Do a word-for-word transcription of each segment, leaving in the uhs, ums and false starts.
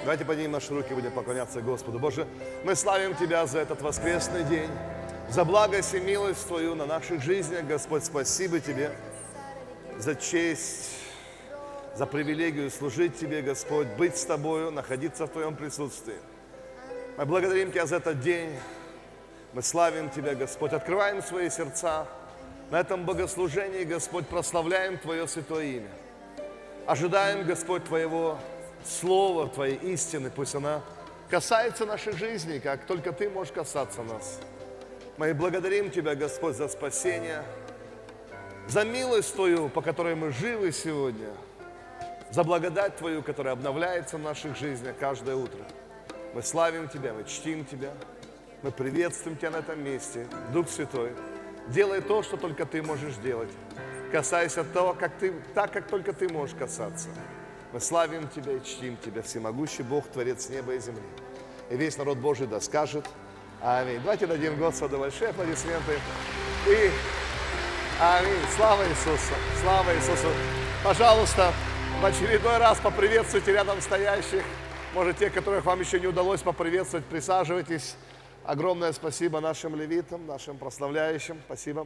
Давайте поднимем наши руки и будем поклоняться Господу. Боже, мы славим Тебя за этот воскресный день, за благость и милость Твою на наших жизнях. Господь, спасибо Тебе за честь, за привилегию служить Тебе, Господь, быть с Тобою, находиться в Твоем присутствии. Мы благодарим Тебя за этот день. Мы славим Тебя, Господь, открываем свои сердца. На этом богослужении, Господь, прославляем Твое святое имя. Ожидаем, Господь, Твоего Слова, Твоей истины. Пусть она касается нашей жизни, как только Ты можешь касаться нас. Мы благодарим Тебя, Господь, за спасение, за милость Твою, по которой мы живы сегодня, за благодать Твою, которая обновляется в наших жизнях каждое утро. Мы славим Тебя, мы чтим Тебя, мы приветствуем Тебя на этом месте. Дух Святой, делай то, что только Ты можешь делать. Касайся того, как ты, так, как только Ты можешь касаться. Мы славим Тебя и чтим Тебя, всемогущий Бог, Творец неба и земли. И весь народ Божий да скажет аминь. Давайте дадим Господу большие аплодисменты. И аминь. Слава Иисусу! Слава Иисусу! Пожалуйста, в очередной раз поприветствуйте рядом стоящих. Может, те, которых вам еще не удалось поприветствовать, присаживайтесь. Огромное спасибо нашим левитам, нашим прославляющим. Спасибо.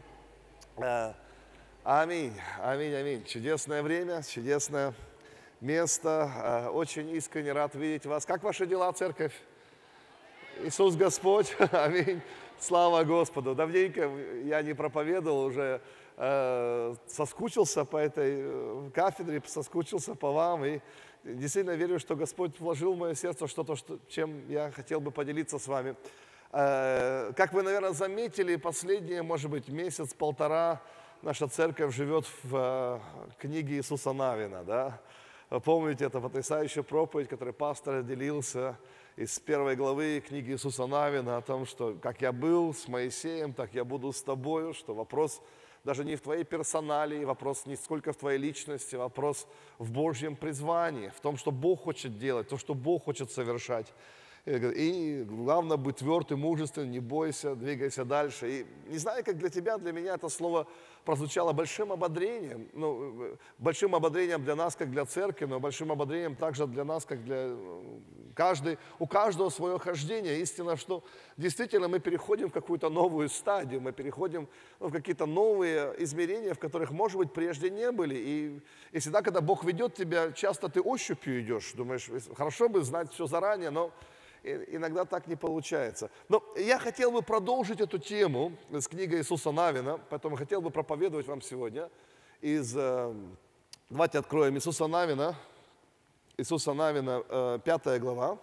Аминь, аминь, аминь. Чудесное время, чудесное место. Очень искренне рад видеть вас. Как ваши дела, церковь? Иисус Господь. Аминь. Слава Господу. Давненько я не проповедовал, уже э, соскучился по этой кафедре, соскучился по вам. И действительно верю, что Господь вложил в мое сердце что-то, что, чем я хотел бы поделиться с вами. Э, как вы, наверное, заметили, последние, может быть, месяц-полтора наша церковь живет в э, книге Иисуса Навина, да? Вы помните, это потрясающая проповедь, которой пастор делился из первой главы книги Иисуса Навина о том, что как я был с Моисеем, так я буду с тобою, что вопрос даже не в твоей персоналии, вопрос не сколько в твоей личности, вопрос в Божьем призвании, в том, что Бог хочет делать, то, что Бог хочет совершать. И главное быть тверд и мужественным, не бойся, двигайся дальше. И не знаю, как для тебя, для меня это слово прозвучало большим ободрением. Ну, большим ободрением для нас, как для церкви, но большим ободрением также для нас, как для каждой. У каждого свое хождение. Истина, что действительно мы переходим в какую-то новую стадию, мы переходим ну, в какие-то новые измерения, в которых, может быть, прежде не были. И, и всегда, когда Бог ведет тебя, часто ты ощупью идешь. Думаешь, хорошо бы знать все заранее, но иногда так не получается. Но я хотел бы продолжить эту тему с книгой Иисуса Навина, поэтому хотел бы проповедовать вам сегодня из... Давайте откроем Иисуса Навина, Иисуса Навина, пятая глава.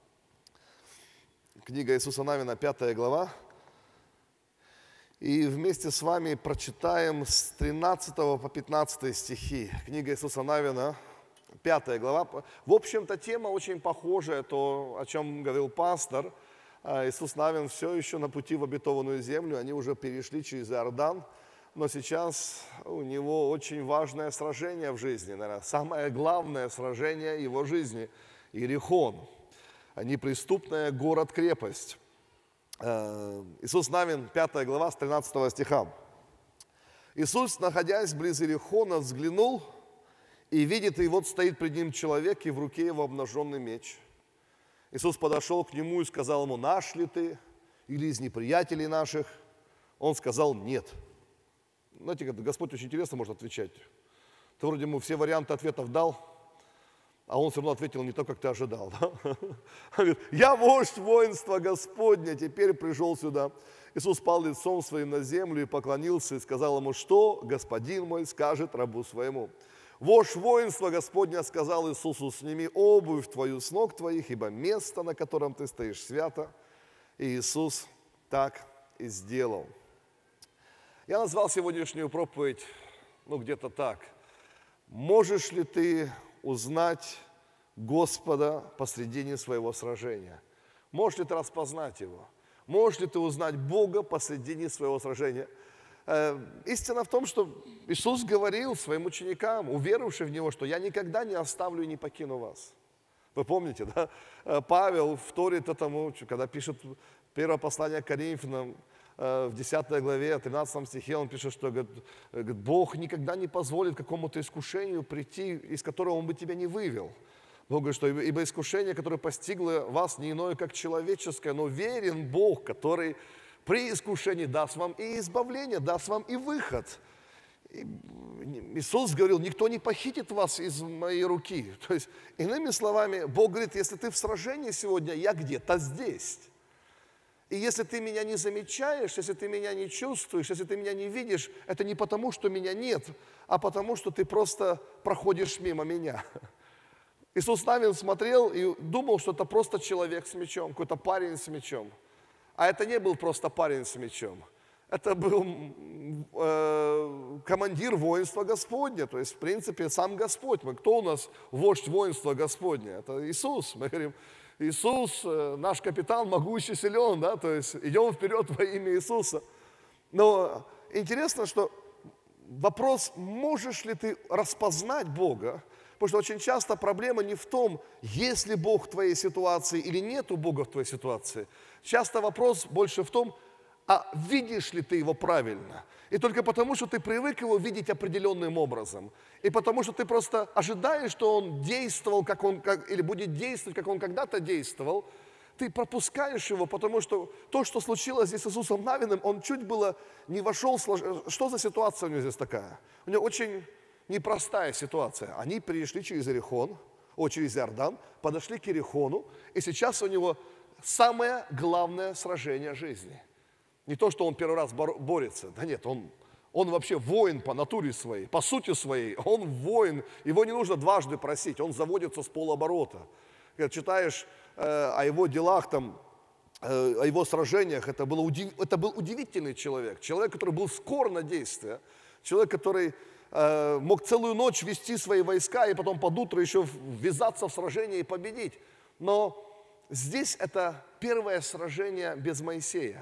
Книга Иисуса Навина, пятая глава. И вместе с вами прочитаем с тринадцатого по пятнадцатый стихи. Книга Иисуса Навина, пятая глава. В общем-то, тема очень похожая, то, о чем говорил пастор. Иисус Навин все еще на пути в обетованную землю, они уже перешли через Иордан, но сейчас у него очень важное сражение в жизни, наверное, самое главное сражение его жизни – Иерихон, неприступная город-крепость. Иисус Навин, пятая глава, с тринадцатого стиха. Иисус, находясь близ Иерихона, взглянул и видит, и вот стоит пред ним человек, и в руке его обнаженный меч. Иисус подошел к нему и сказал ему: наш ли ты или из неприятелей наших? Он сказал: нет. Знаете, Господь очень интересно может отвечать. Ты вроде ему все варианты ответов дал, а он все равно ответил не то, как ты ожидал. Да? Он говорит: я вождь воинства Господня, теперь пришел сюда. Иисус пал лицом своим на землю и поклонился, и сказал ему: что господин мой скажет рабу своему? Вождь воинства Господня сказал Иисусу: сними обувь твою с ног твоих, ибо место, на котором ты стоишь, свято. И Иисус так и сделал. Я назвал сегодняшнюю проповедь, ну, где-то так. Можешь ли ты узнать Господа посредине своего сражения? Можешь ли ты распознать Его? Можешь ли ты узнать Бога посредине своего сражения? Истина в том, что Иисус говорил своим ученикам, уверовавшим в Него, что я никогда не оставлю и не покину вас. Вы помните, да? Павел вторит этому, когда пишет первое послание к Коринфянам, в десятой главе, тринадцатом стихе, он пишет, что говорит, Бог никогда не позволит какому-то искушению прийти, из которого Он бы тебя не вывел. Бог говорит, что ибо искушение, которое постигло вас, не иное, как человеческое, но верен Бог, который при искушении даст вам и избавление, даст вам и выход. И Иисус говорил, никто не похитит вас из моей руки. То есть, иными словами, Бог говорит, если ты в сражении сегодня, я где-то здесь. И если ты меня не замечаешь, если ты меня не чувствуешь, если ты меня не видишь, это не потому, что меня нет, а потому, что ты просто проходишь мимо меня. Иисус Навин смотрел и думал, что это просто человек с мечом, какой-то парень с мечом. А это не был просто парень с мечом. Это был э, командир воинства Господня, то есть, в принципе, сам Господь. Мы, кто у нас вождь воинства Господня? Это Иисус. Мы говорим, Иисус, э, наш капитан, могущий, силен, да, то есть идем вперед во имя Иисуса. Но интересно, что вопрос, можешь ли ты распознать Бога, потому что очень часто проблема не в том, есть ли Бог в твоей ситуации или нету Бога в твоей ситуации. Часто вопрос больше в том, а видишь ли ты его правильно? И только потому, что ты привык его видеть определенным образом, и потому, что ты просто ожидаешь, что он действовал, как он, как, или будет действовать, как он когда-то действовал, ты пропускаешь его, потому что то, что случилось здесь с Иисусом Навиным, он чуть было не вошел, что за ситуация у него здесь такая? У него очень непростая ситуация. Они перешли через Иерихон, о, через Иордан, подошли к Иерихону, и сейчас у него самое главное сражение жизни. Не то, что он первый раз борется, да нет, он, он вообще воин по натуре своей, по сути своей, он воин, его не нужно дважды просить, он заводится с полоборота. Когда читаешь э, о его делах, там, э, о его сражениях, это, было удив... это был удивительный человек, человек, который был скор на действие, человек, который э, мог целую ночь вести свои войска и потом под утро еще ввязаться в сражение и победить. Но здесь это первое сражение без Моисея.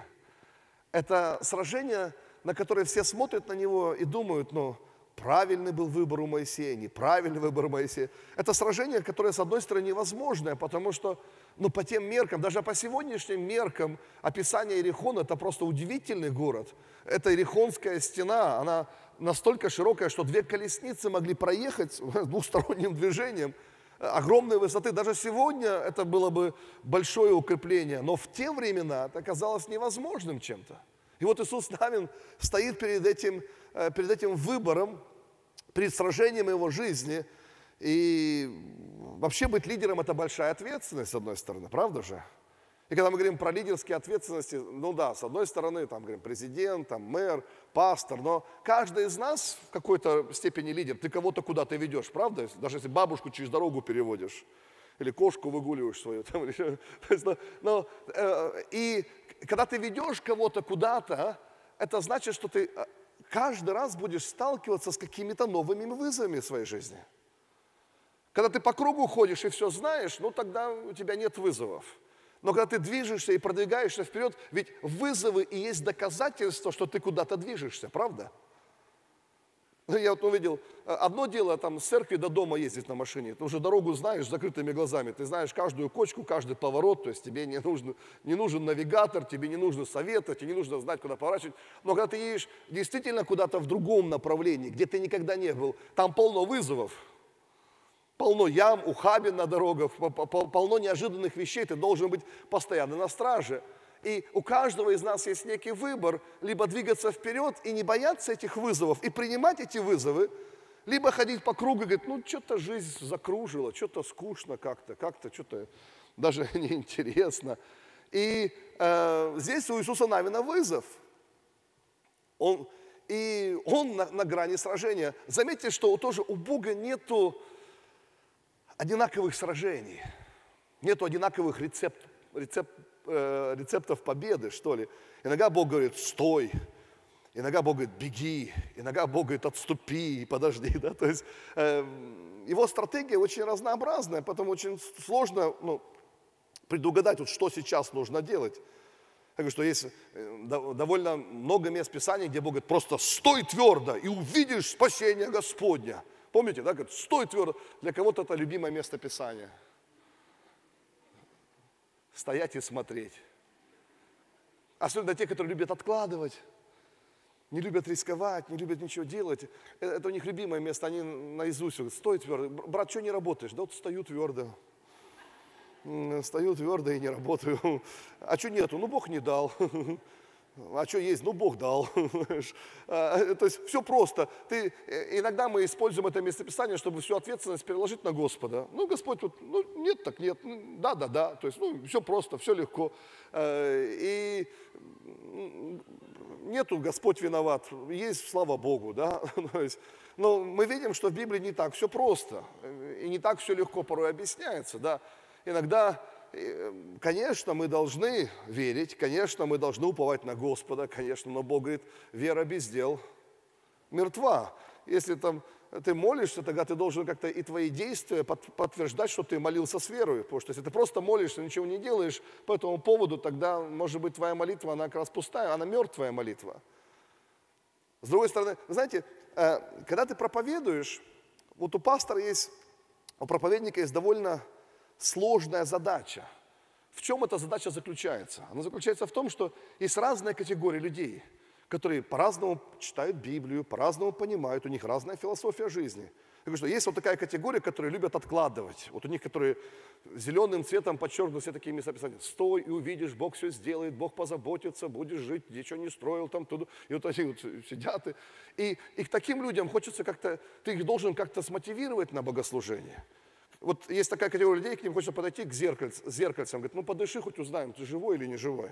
Это сражение, на которое все смотрят на него и думают, ну, правильный был выбор у Моисея, неправильный выбор Моисея. Это сражение, которое, с одной стороны, невозможное, потому что, ну, по тем меркам, даже по сегодняшним меркам, описание Иерихона – это просто удивительный город. Это Иерихонская стена, она настолько широкая, что две колесницы могли проехать двухсторонним движением, огромной высоты. Даже сегодня это было бы большое укрепление, но в те времена это оказалось невозможным чем-то. И вот Иисус Навин стоит перед этим, перед этим выбором, перед сражением его жизни. И вообще быть лидером – это большая ответственность, с одной стороны, правда же? И когда мы говорим про лидерские ответственности, ну да, с одной стороны, там, говорим, президент, там, мэр, пастор, но каждый из нас в какой-то степени лидер. Ты кого-то куда-то ведешь, правда? Даже если бабушку через дорогу переводишь, или кошку выгуливаешь свою. Там, или, то есть, но, но, э, и когда ты ведешь кого-то куда-то, это значит, что ты каждый раз будешь сталкиваться с какими-то новыми вызовами в своей жизни. Когда ты по кругу ходишь и все знаешь, ну тогда у тебя нет вызовов. Но когда ты движешься и продвигаешься вперед, ведь вызовы и есть доказательство, что ты куда-то движешься, правда? Я вот увидел, одно дело там с церкви до дома ездить на машине, ты уже дорогу знаешь с закрытыми глазами, ты знаешь каждую кочку, каждый поворот, то есть тебе не нужен, не нужен навигатор, тебе не нужны советы, тебе не нужно знать, куда поворачивать. Но когда ты едешь действительно куда-то в другом направлении, где ты никогда не был, там полно вызовов. Полно ям, ухабин на дорогах, полно неожиданных вещей, ты должен быть постоянно на страже. И у каждого из нас есть некий выбор, либо двигаться вперед и не бояться этих вызовов, и принимать эти вызовы, либо ходить по кругу и говорить, ну что-то жизнь закружила, что-то скучно как-то, как-то что-то даже неинтересно. И э, здесь у Иисуса Навина вызов. Он, и он на, на грани сражения. Заметьте, что тоже у Бога нету одинаковых сражений, нету одинаковых рецепт, рецепт, э, рецептов победы, что ли. Иногда Бог говорит, стой, иногда Бог говорит, беги, иногда Бог говорит, отступи, подожди. Да? То есть э, его стратегия очень разнообразная, поэтому очень сложно ну, предугадать, вот, что сейчас нужно делать. Я говорю, что есть довольно много мест Писания, где Бог говорит, просто стой твердо и увидишь спасение Господня. Помните, да, говорит, стой твердо. Для кого-то это любимое место Писания. Стоять и смотреть. Особенно для тех, которые любят откладывать. не любят рисковать, не любят ничего делать. Это, это у них любимое место, они наизусть говорят: стой твердо. Брат, что не работаешь? Да вот стою твердо. Стою твердо и не работаю. А что нету? Ну, Бог не дал. А что есть? Ну, Бог дал. То есть все просто. Ты, иногда мы используем это местописание, чтобы всю ответственность переложить на Господа. Ну, Господь, вот, ну, нет, так нет. Да, да, да. То есть, ну, все просто, все легко. И нету Господь виноват. Есть, слава Богу, да. То есть, но мы видим, что в Библии не так все просто. И не так все легко порой объясняется, да. Иногда, конечно, мы должны верить, конечно, мы должны уповать на Господа, конечно, но Бог говорит: вера без дел мертва. Если там ты молишься, тогда ты должен как-то и твои действия подтверждать, что ты молился с верой. Потому что если ты просто молишься, ничего не делаешь по этому поводу, тогда, может быть, твоя молитва, она как раз пустая, она мертвая молитва. С другой стороны, знаете, когда ты проповедуешь, вот у пастора есть, у проповедника есть довольно сложная задача. В чем эта задача заключается? Она заключается в том, что есть разные категории людей, которые по-разному читают Библию, по-разному понимают, у них разная философия жизни. Я говорю, что есть вот такая категория, которые любят откладывать. Вот у них, которые зеленым цветом подчеркнуты все такие местописания. Стой и увидишь, Бог все сделает, Бог позаботится, будешь жить, ничего не строил там, туда. И вот они вот сидят. И, и к таким людям хочется как-то, ты их должен как-то смотивировать на богослужение. Вот есть такая категория людей, к ним хочется подойти к зеркальцам, зеркальцам, говорит: ну подыши, хоть узнаем, ты живой или не живой.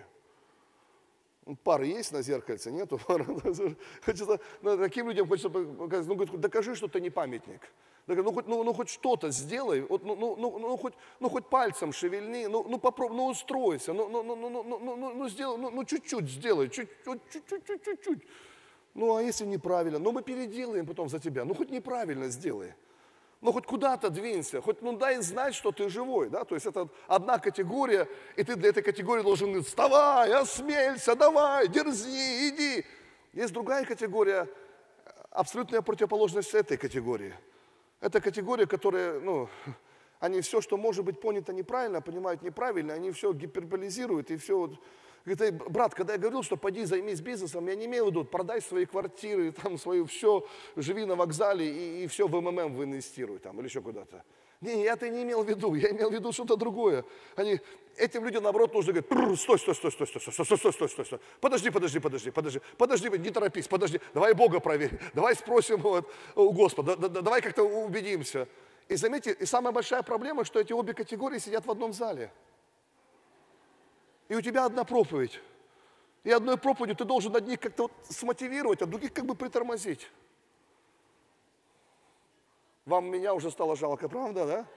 Пары есть на зеркальце, нету пары. Хочется, ну, таким людям хочется показать: ну, говорит, докажи, что ты не памятник. Ну хоть, ну, ну, хоть что-то сделай, вот, ну, ну, ну, ну, хоть, ну хоть пальцем шевельни, ну, ну попробуй, ну устройся, ну, ну, ну, ну, ну, ну, ну, ну, сделай, ну, ну чуть-чуть сделай, чуть-чуть, чуть-чуть, чуть-чуть. Ну а если неправильно, ну мы переделаем потом за тебя, ну хоть неправильно сделай. Ну, хоть куда-то двинься, хоть, ну, дай знать, что ты живой, да, то есть это одна категория, и ты для этой категории должен говорить: вставай, осмелься, давай, дерзни, иди. Есть другая категория, абсолютная противоположность этой категории. Это категория, которая, ну, они все, что может быть понято неправильно, понимают неправильно, они все гиперболизируют и все. Говорит: брат, когда я говорил, что пойди займись бизнесом, я не имел в виду, продай свои квартиры, там свою все, живи на вокзале и, и все в эм эм эм инвестируй там или еще куда-то. Не, я это не имел в виду, я имел в виду что-то другое. Они, этим людям, наоборот, нужно говорить: стой, стой, стой, стой, стой, стой, стой, стой, стой, стой, стой, подожди, подожди, подожди, подожди, подожди, не торопись, подожди, давай Бога проверь, давай спросим вот, у Господа, да, да, давай как-то убедимся. И заметьте, и самая большая проблема, что эти обе категории сидят в одном зале. И у тебя одна проповедь. И одной проповедью ты должен одних как-то вот смотивировать, а других как бы притормозить. Вам меня уже стало жалко, правда, да?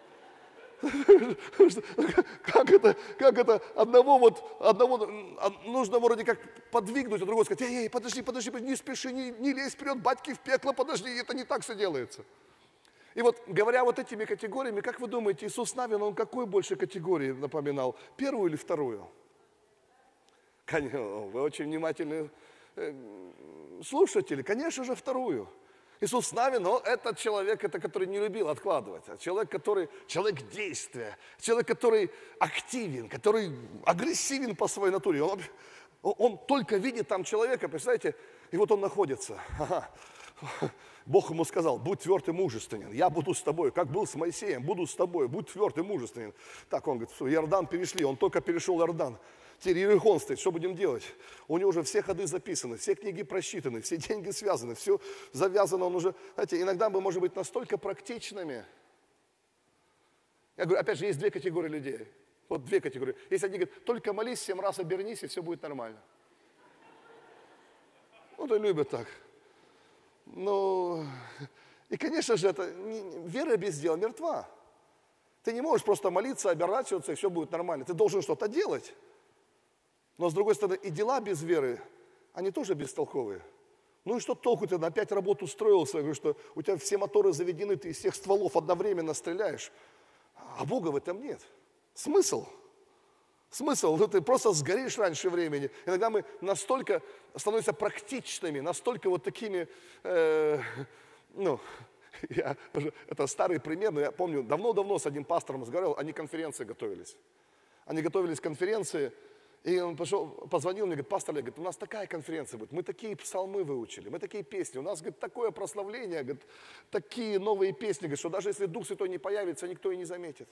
Как это, как это одного вот, одного нужно вроде как подвигнуть, а другого сказать: эй, эй, подожди, подожди, не спеши, не, не лезь вперед, батьки в пекло, подожди, это не так все делается. И вот, говоря вот этими категориями, как вы думаете, Иисус Навин, он какой больше категории напоминал? Первую или вторую? Конечно, вы очень внимательные слушатели, конечно же, вторую. Иисус Навин, но этот человек, это, который не любил откладывать, а человек, который, человек действия, человек, который активен, который агрессивен по своей натуре. Он, он только видит там человека, представляете, и вот он находится. Ага. Бог ему сказал: будь тверд и мужественен, я буду с тобой, как был с Моисеем, буду с тобой, будь тверд и мужественен. Так он говорит: все, Иордан перешли, он только перешел Иордан. Теперь Иерихон стоит, что будем делать? У него уже все ходы записаны, все книги просчитаны, все деньги связаны, все завязано, он уже, знаете, иногда мы можем быть настолько практичными. Я говорю, опять же, есть две категории людей, вот две категории. Есть одни говорят: только молись, семь раз обернись, и все будет нормально. Вот и любят так. Ну, и, конечно же, это вера без дела мертва. Ты не можешь просто молиться, оборачиваться, и все будет нормально. Ты должен что-то делать. Но, с другой стороны, и дела без веры, они тоже бестолковые. Ну и что толку, ты на опять работу устроился, говорю, что у тебя все моторы заведены, ты из всех стволов одновременно стреляешь. А Бога в этом нет. Смысл? Смысл? Ну, ты просто сгоришь раньше времени. Иногда мы настолько становимся практичными, настолько вот такими, э, ну, я, это старый пример, но я помню, давно-давно с одним пастором разговаривал, они к конференции готовились. Они готовились к конференции, И он пошел, позвонил мне, говорит, пастор, говорит, у нас такая конференция будет, мы такие псалмы выучили, мы такие песни, у нас, говорит, такое прославление, говорит, такие новые песни, говорит, что даже если Дух Святой не появится, никто и не заметит.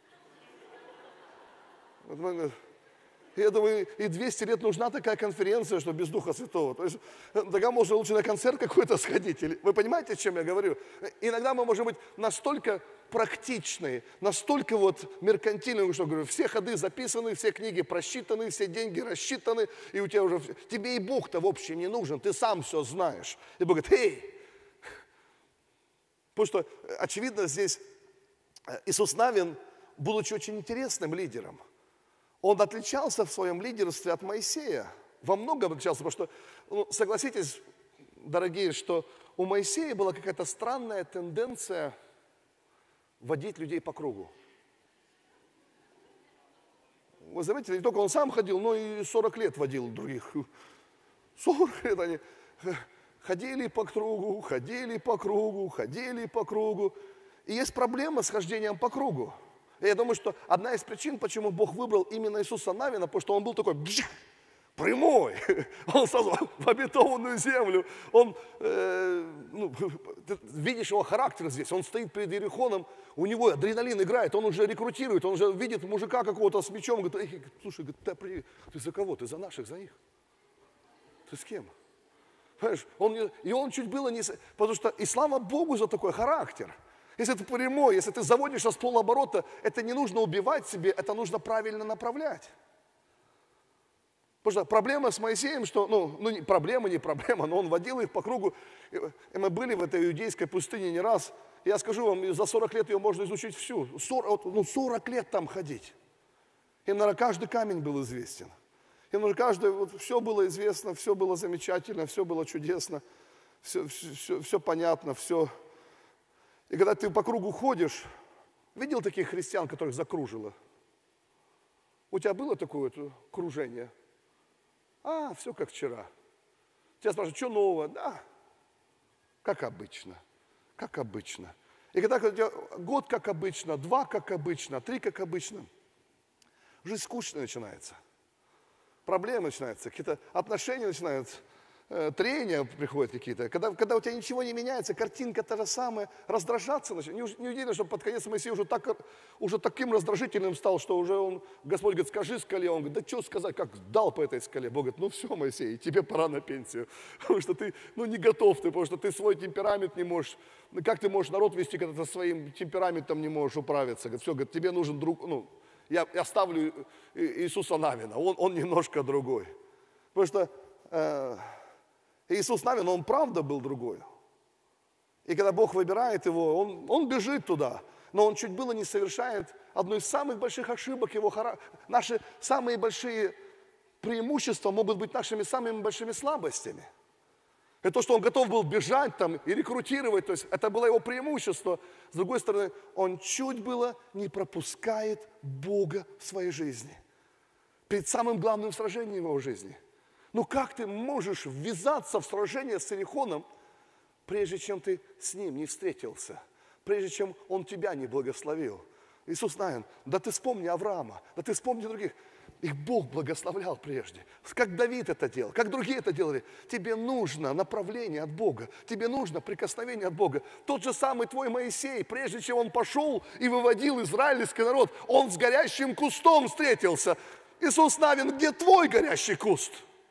Вот мы, я думаю, и двести лет нужна такая конференция, что без Духа Святого. То есть, тогда можно лучше на концерт какой-то сходить. Или, вы понимаете, о чем я говорю? Иногда мы можем быть настолько практичные, настолько вот меркантильные, что говорю, все ходы записаны, все книги просчитаны, все деньги рассчитаны, и у тебя уже, тебе и Бог-то в общем не нужен, ты сам все знаешь. И Бог говорит, эй! Потому что, очевидно, здесь Иисус Навин, будучи очень интересным лидером, он отличался в своем лидерстве от Моисея. Во многом отличался, потому что, ну, согласитесь, дорогие, что у Моисея была какая-то странная тенденция водить людей по кругу. Вы заметили, не только он сам ходил, но и сорок лет водил других. сорок лет они ходили по кругу, ходили по кругу, ходили по кругу. И есть проблема с хождением по кругу. И я думаю, что одна из причин, почему Бог выбрал именно Иисуса Навина, потому что он был такой бжих, прямой. Он сразу в обетованную землю. Он, э, ну, ты видишь его характер здесь. Он стоит перед Иерихоном, у него адреналин играет, он уже рекрутирует, он уже видит мужика какого-то с мечом. Говорит, слушай, ты, ты за кого? Ты за наших, за них? Ты с кем? Понимаешь? Он, и он чуть было не... Потому что, и слава Богу за такой характер. Если ты прямой, если ты заводишься с полоборота, это не нужно убивать себе, это нужно правильно направлять. Потому что проблема с Моисеем, что, ну, ну не, проблема, не проблема, но он водил их по кругу. И мы были в этой иудейской пустыне не раз. Я скажу вам, за сорок лет ее можно изучить всю. сорок, ну, сорок лет там ходить. Им, наверное, каждый камень был известен. Им, наверное, каждый, вот, все было известно, все было замечательно, все было чудесно, все, все, все, все понятно, все... И когда ты по кругу ходишь, видел таких христиан, которых закружило? У тебя было такое вот кружение? А, все как вчера. Тебя спрашивают, что нового? Да, как обычно, как обычно. И когда у тебя год как обычно, два как обычно, три как обычно, жизнь скучная начинается. Проблемы начинаются, какие-то отношения начинаются. Трения приходят какие-то, когда, когда у тебя ничего не меняется, картинка та же самая, раздражаться начинает. Не, не удивительно, что под конец Моисей уже, так, уже таким раздражительным стал, что уже он, Господь говорит, скажи скале, он говорит, да что сказать, как дал по этой скале. Бог говорит, ну все, Моисей, тебе пора на пенсию, потому что ты ну, не готов, ты, потому что ты свой темперамент не можешь, как ты можешь народ вести, когда ты своим темпераментом не можешь управиться. Говорит, все, говорит, тебе нужен друг, ну, я, я ставлю Иисуса Навина, он, он немножко другой, потому что... Э, Иисус Навин, он правда был другой. И когда Бог выбирает его, он, он бежит туда. Но он чуть было не совершает одну из самых больших ошибок его характера. Наши самые большие преимущества могут быть нашими самыми большими слабостями. Это то, что он готов был бежать там и рекрутировать, то есть это было его преимущество. С другой стороны, он чуть было не пропускает Бога в своей жизни. Перед самым главным сражением в его жизни. Ну как ты можешь ввязаться в сражение с Иерихоном, прежде чем ты с ним не встретился, прежде чем он тебя не благословил? Иисус Навин, да ты вспомни Авраама, да ты вспомни других. Их Бог благословлял прежде. Как Давид это делал, как другие это делали. Тебе нужно направление от Бога, тебе нужно прикосновение от Бога. Тот же самый твой Моисей, прежде чем он пошел и выводил израильский народ, он с горящим кустом встретился. Иисус Навин, где твой горящий куст?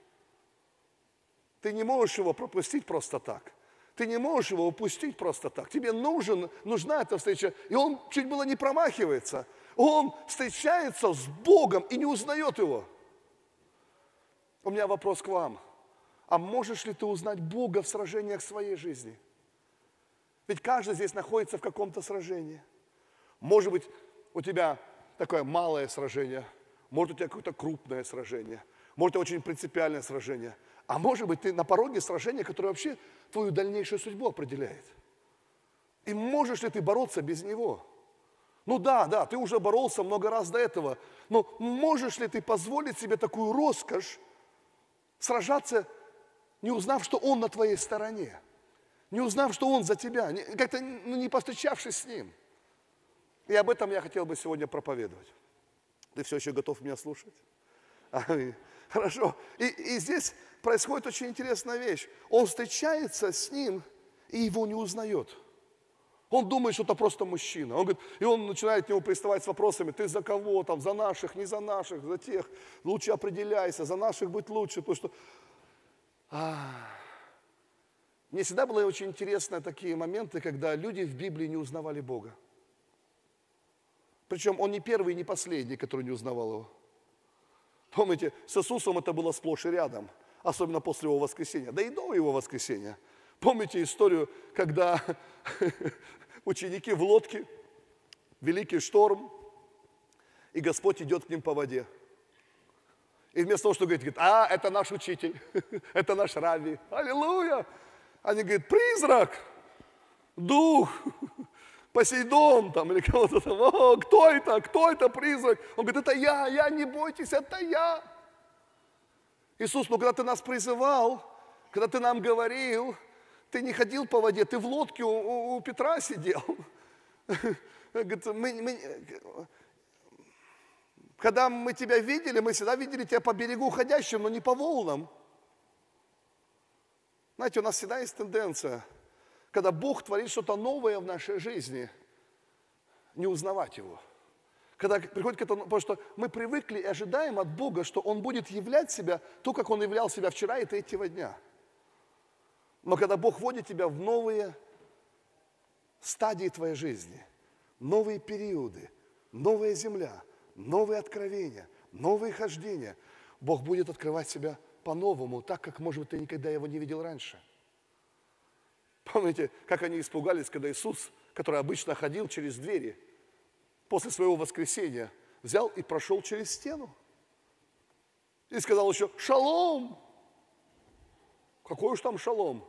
Ты не можешь его пропустить просто так. Ты не можешь его упустить просто так. Тебе нужен, нужна эта встреча. И он чуть было не промахивается. Он встречается с Богом и не узнает его. У меня вопрос к вам. А можешь ли ты узнать Бога в сражениях своей жизни? Ведь каждый здесь находится в каком-то сражении. Может быть, у тебя такое малое сражение. Может, у тебя какое-то крупное сражение. Может, это очень принципиальное сражение. А может быть, ты на пороге сражения, которое вообще твою дальнейшую судьбу определяет. И можешь ли ты бороться без него? Ну да, да, ты уже боролся много раз до этого. Но можешь ли ты позволить себе такую роскошь сражаться, не узнав, что он на твоей стороне? Не узнав, что он за тебя, как-то ну, не повстречавшись с ним. И об этом я хотел бы сегодня проповедовать. Ты все еще готов меня слушать? Аминь. Хорошо. И, и здесь происходит очень интересная вещь. Он встречается с ним и его не узнает. Он думает, что это просто мужчина. Он говорит, и он начинает к нему приставать с вопросами: ты за кого там, за наших, не за наших, за тех. Лучше определяйся, за наших быть лучше. Потому что... А... Мне всегда было очень интересно такие моменты, когда люди в Библии не узнавали Бога. Причем он не первый и не последний, который не узнавал его. Помните, с Иисусом это было сплошь и рядом, особенно после его воскресения, да и до его воскресения. Помните историю, когда ученики в лодке, великий шторм, и Господь идет к ним по воде. И вместо того, что говорит, говорит, а, это наш учитель, это наш равви, аллилуйя. Они говорят, призрак, дух, Посейдон там или кого-то там, о, кто это, кто это призрак? Он говорит, это я, я, не бойтесь, это я. Иисус, ну когда ты нас призывал, когда ты нам говорил, ты не ходил по воде, ты в лодке у, у, у Петра сидел. Говорит, мы, мы, когда мы тебя видели, мы всегда видели тебя по берегу ходящим, но не по волнам. Знаете, у нас всегда есть тенденция, когда Бог творит что-то новое в нашей жизни, не узнавать Его. Когда приходит к этому, потому что мы привыкли и ожидаем от Бога, что Он будет являть себя то, как Он являл себя вчера и третьего дня. Но когда Бог вводит тебя в новые стадии твоей жизни, новые периоды, новая земля, новые откровения, новые хождения, Бог будет открывать себя по-новому, так, как, может быть, ты никогда Его не видел раньше. Помните, как они испугались, когда Иисус, который обычно ходил через двери, после своего воскресения взял и прошел через стену. И сказал еще «Шалом!» Какой уж там шалом?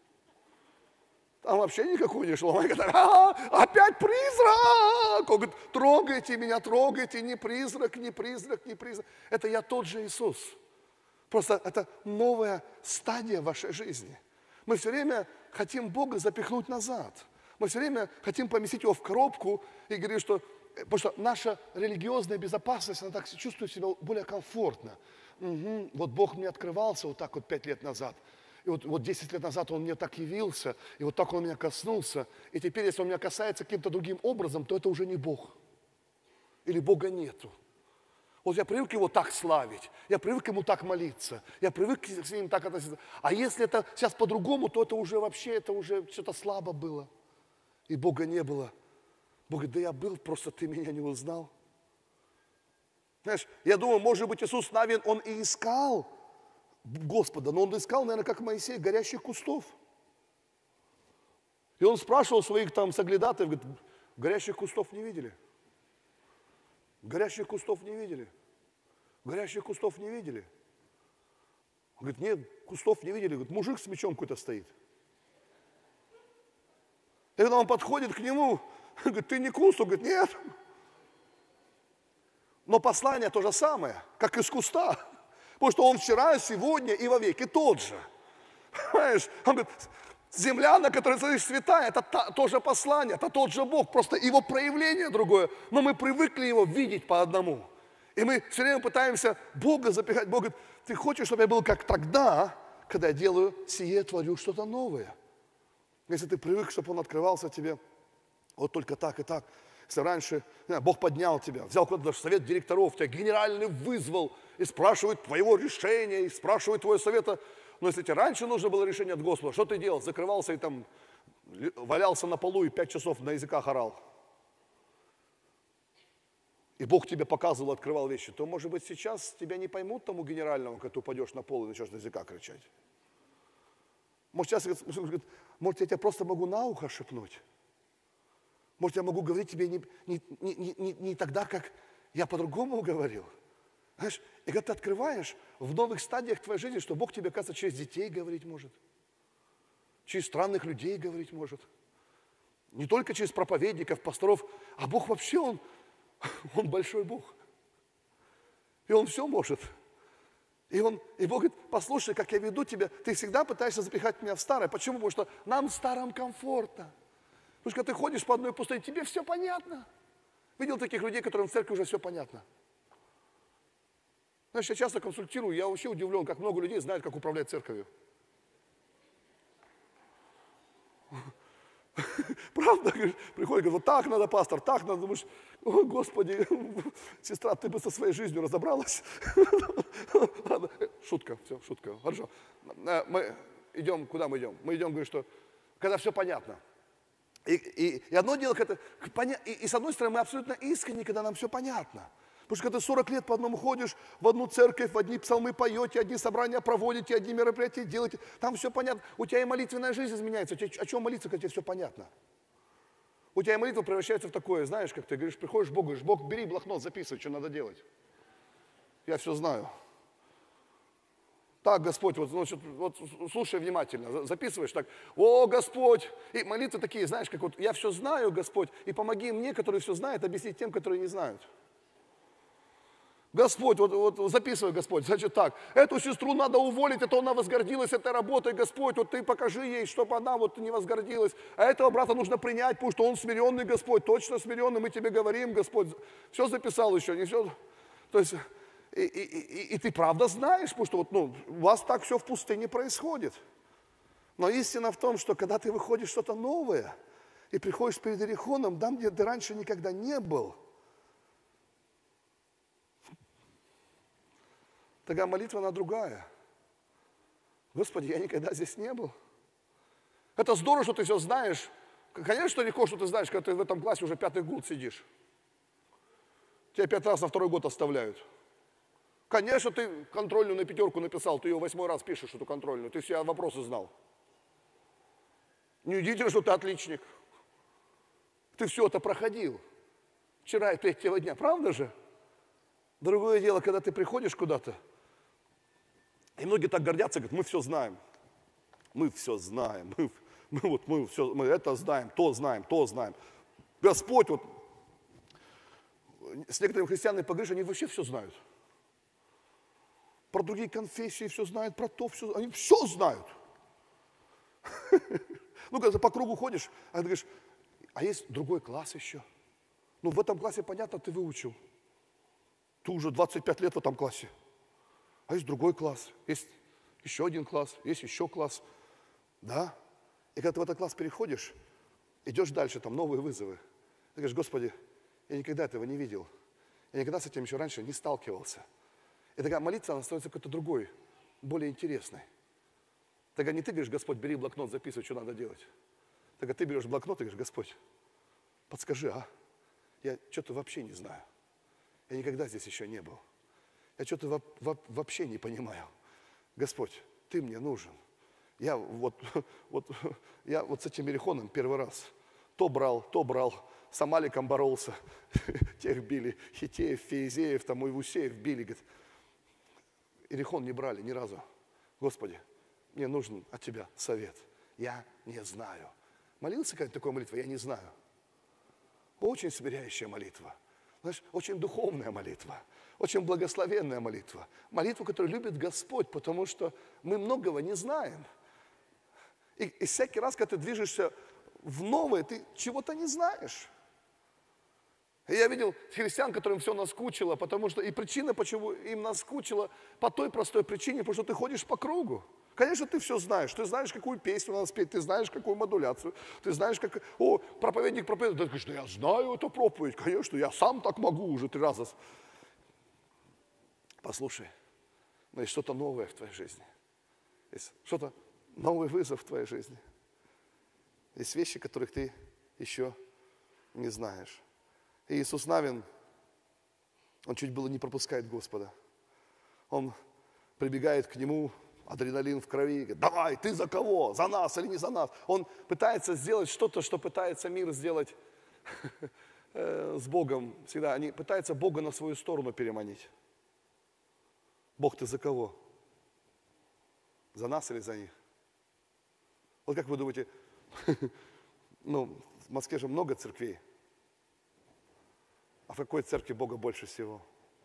Там вообще никакой не шалом. Они говорят, а, опять призрак! Он говорит, трогайте меня, трогайте, не призрак, не призрак, не призрак. Это я тот же Иисус. Просто это новая стадия вашей жизни. Мы все время хотим Бога запихнуть назад. Мы все время хотим поместить Его в коробку и говорить, что... Потому что наша религиозная безопасность, она так чувствует себя более комфортно. Угу, вот Бог мне открывался вот так вот пять лет назад. И вот, вот десять лет назад Он мне так явился, и вот так Он меня коснулся. И теперь, если Он меня касается каким-то другим образом, то это уже не Бог. Или Бога нету. Вот я привык Его так славить, я привык Ему так молиться, я привык с Ним так относиться. А если это сейчас по-другому, то это уже вообще, это уже что-то слабо было. И Бога не было. Бог говорит, да я был, просто ты меня не узнал. Знаешь, я думаю, может быть, Иисус Навин, Он и искал Господа, но Он искал, наверное, как Моисей, горящих кустов. И он спрашивал своих там соглядатаев, говорит, горящих кустов не видели? Горящих кустов не видели? Горящих кустов не видели? Он говорит, нет, кустов не видели. Говорит, мужик с мечом какой-то стоит. И когда он подходит к нему, он говорит, ты не куст? Он говорит, нет. Но послание то же самое, как из куста. Потому что он вчера, сегодня и вовеки тот же. Понимаешь? Он говорит, земля, на которой стоишь святая, это та, то же послание, это тот же Бог, просто его проявление другое. Но мы привыкли его видеть по одному. И мы все время пытаемся Бога запихать. Бог говорит, ты хочешь, чтобы я был как тогда, когда я делаю сие, творю что-то новое. Если ты привык, чтобы Он открывался тебе вот только так и так. Если раньше знаю, Бог поднял тебя, взял куда-то совет директоров, тебя генеральный вызвал и спрашивает твоего решения, и спрашивает твоего совета. Но если тебе раньше нужно было решение от Господа, что ты делал? Закрывался и там валялся на полу и пять часов на языках орал. И Бог тебе показывал, открывал вещи. То, может быть, сейчас тебя не поймут тому генеральному, когда ты упадешь на пол и начнешь на языках кричать. Может, сейчас, может, я тебя просто могу на ухо шепнуть. Может, я могу говорить тебе не, не, не, не, не тогда, как я по-другому говорил. Знаешь, и когда ты открываешь в новых стадиях твоей жизни, что Бог тебе, кажется, через детей говорить может, через странных людей говорить может, не только через проповедников, пасторов, а Бог вообще, Он, Он большой Бог. И Он все может. И, он, и Бог говорит, послушай, как я веду тебя, ты всегда пытаешься запихать меня в старое. Почему? Потому что нам старым комфортно. Потому что когда ты ходишь по одной пустыне, тебе все понятно. Видел таких людей, которым в церкви уже все понятно? Знаешь, я часто консультирую, я вообще удивлен, как много людей знают, как управлять церковью. Правда? Приходит, говорит, вот так надо, пастор, так надо. Думаешь, о, Господи, сестра, ты бы со своей жизнью разобралась. Ладно, шутка, все, шутка, хорошо. Мы идем, куда мы идем? Мы идем, говорю, что когда все понятно. И, и, и одно дело, когда, и, и с одной стороны, мы абсолютно искренне, когда нам все понятно. Потому что когда ты сорок лет по одному ходишь, в одну церковь, в одни псалмы поете, одни собрания проводите, одни мероприятия делаете, там все понятно. У тебя и молитвенная жизнь изменяется. У тебя, о чем молиться, когда тебе все понятно? У тебя и молитва превращается в такое, знаешь, как ты говоришь, приходишь к Богу, говоришь, Бог, бери блокнот, записывай, что надо делать. Я все знаю. Так, Господь, вот, значит, вот слушай внимательно, записываешь так, о, Господь, и молитвы такие, знаешь, как вот, я все знаю, Господь, и помоги мне, которые все знают, объяснить тем, которые не знают. Господь, вот, вот записывай, Господь, значит так, эту сестру надо уволить, а то она возгордилась этой работой, Господь, вот ты покажи ей, чтобы она вот не возгордилась, а этого брата нужно принять, потому что он смиренный, Господь, точно смиренный, мы тебе говорим, Господь, все записал еще, не все, то есть... И, и, и, и ты правда знаешь, потому что вот, ну, у вас так все в пустыне происходит. Но истина в том, что когда ты выходишь что-то новое и приходишь перед Иерихоном, там, где ты раньше никогда не был, тогда молитва она другая. Господи, я никогда здесь не был. Это здорово, что ты все знаешь. Конечно, легко, что ты знаешь, когда ты в этом классе уже пятый год сидишь. Тебя пять раз на второй год оставляют. Конечно, ты контрольную на пятерку написал, ты ее восьмой раз пишешь, эту контрольную, ты все вопросы знал. Неудивительно, что ты отличник. Ты все это проходил. Вчера и третьего дня, правда же? Другое дело, когда ты приходишь куда-то, и многие так гордятся, говорят, мы все знаем. Мы все знаем. Мы, мы, вот, мы, все, мы это знаем, то знаем, то знаем. Господь, вот, с некоторыми христианами поговоришь, они вообще все знают. Про другие конфессии все знают, про то все, они все знают. Ну, когда ты по кругу ходишь, а ты говоришь, а есть другой класс еще. Ну, в этом классе, понятно, ты выучил. Ты уже двадцать пять лет в этом классе. А есть другой класс, есть еще один класс, есть еще класс. Да? И когда ты в этот класс переходишь, идешь дальше, там новые вызовы. Ты говоришь, Господи, я никогда этого не видел. Я никогда с этим еще раньше не сталкивался. И тогда молиться, она становится какой-то другой, более интересной. Тогда не ты говоришь, Господь, бери блокнот, записывай, что надо делать. Тогда ты берешь блокнот и говоришь, Господь, подскажи, а? Я что-то вообще не знаю. Я никогда здесь еще не был. Я что-то вообще не понимаю. Господь, ты мне нужен. Я вот, вот, я вот с этим Иерихоном первый раз то брал, то брал. С Амаликом боролся. Тех били. Хитеев, Феизеев, там, Иевусеев били. Говорит, Иерихон не брали ни разу. Господи, мне нужен от Тебя совет. Я не знаю. Молился когда-то такой молитвой? Я не знаю. Очень смиряющая молитва. Знаешь, очень духовная молитва. Очень благословенная молитва. Молитва, которую любит Господь, потому что мы многого не знаем. И, и всякий раз, когда ты движешься в новое, ты чего-то не знаешь. И я видел христиан, которым все наскучило, потому что и причина, почему им наскучило, по той простой причине, потому что ты ходишь по кругу. Конечно, ты все знаешь. Ты знаешь, какую песню надо спеть, ты знаешь, какую модуляцию, ты знаешь, как... О, проповедник проповедует. Ты говоришь, да я знаю эту проповедь, конечно, я сам так могу уже три раза. Послушай, но есть что-то новое в твоей жизни. Есть что-то, новый вызов в твоей жизни. Есть вещи, которых ты еще не знаешь. И Иисус Навин, он чуть было не пропускает Господа. Он прибегает к нему, адреналин в крови, говорит, давай, ты за кого? За нас или не за нас? Он пытается сделать что-то, что пытается мир сделать с Богом всегда. Они пытаются Бога на свою сторону переманить. Бог, ты за кого? За нас или за них? Вот как вы думаете, ну, в Москве же много церквей. А в какой церкви Бога больше всего?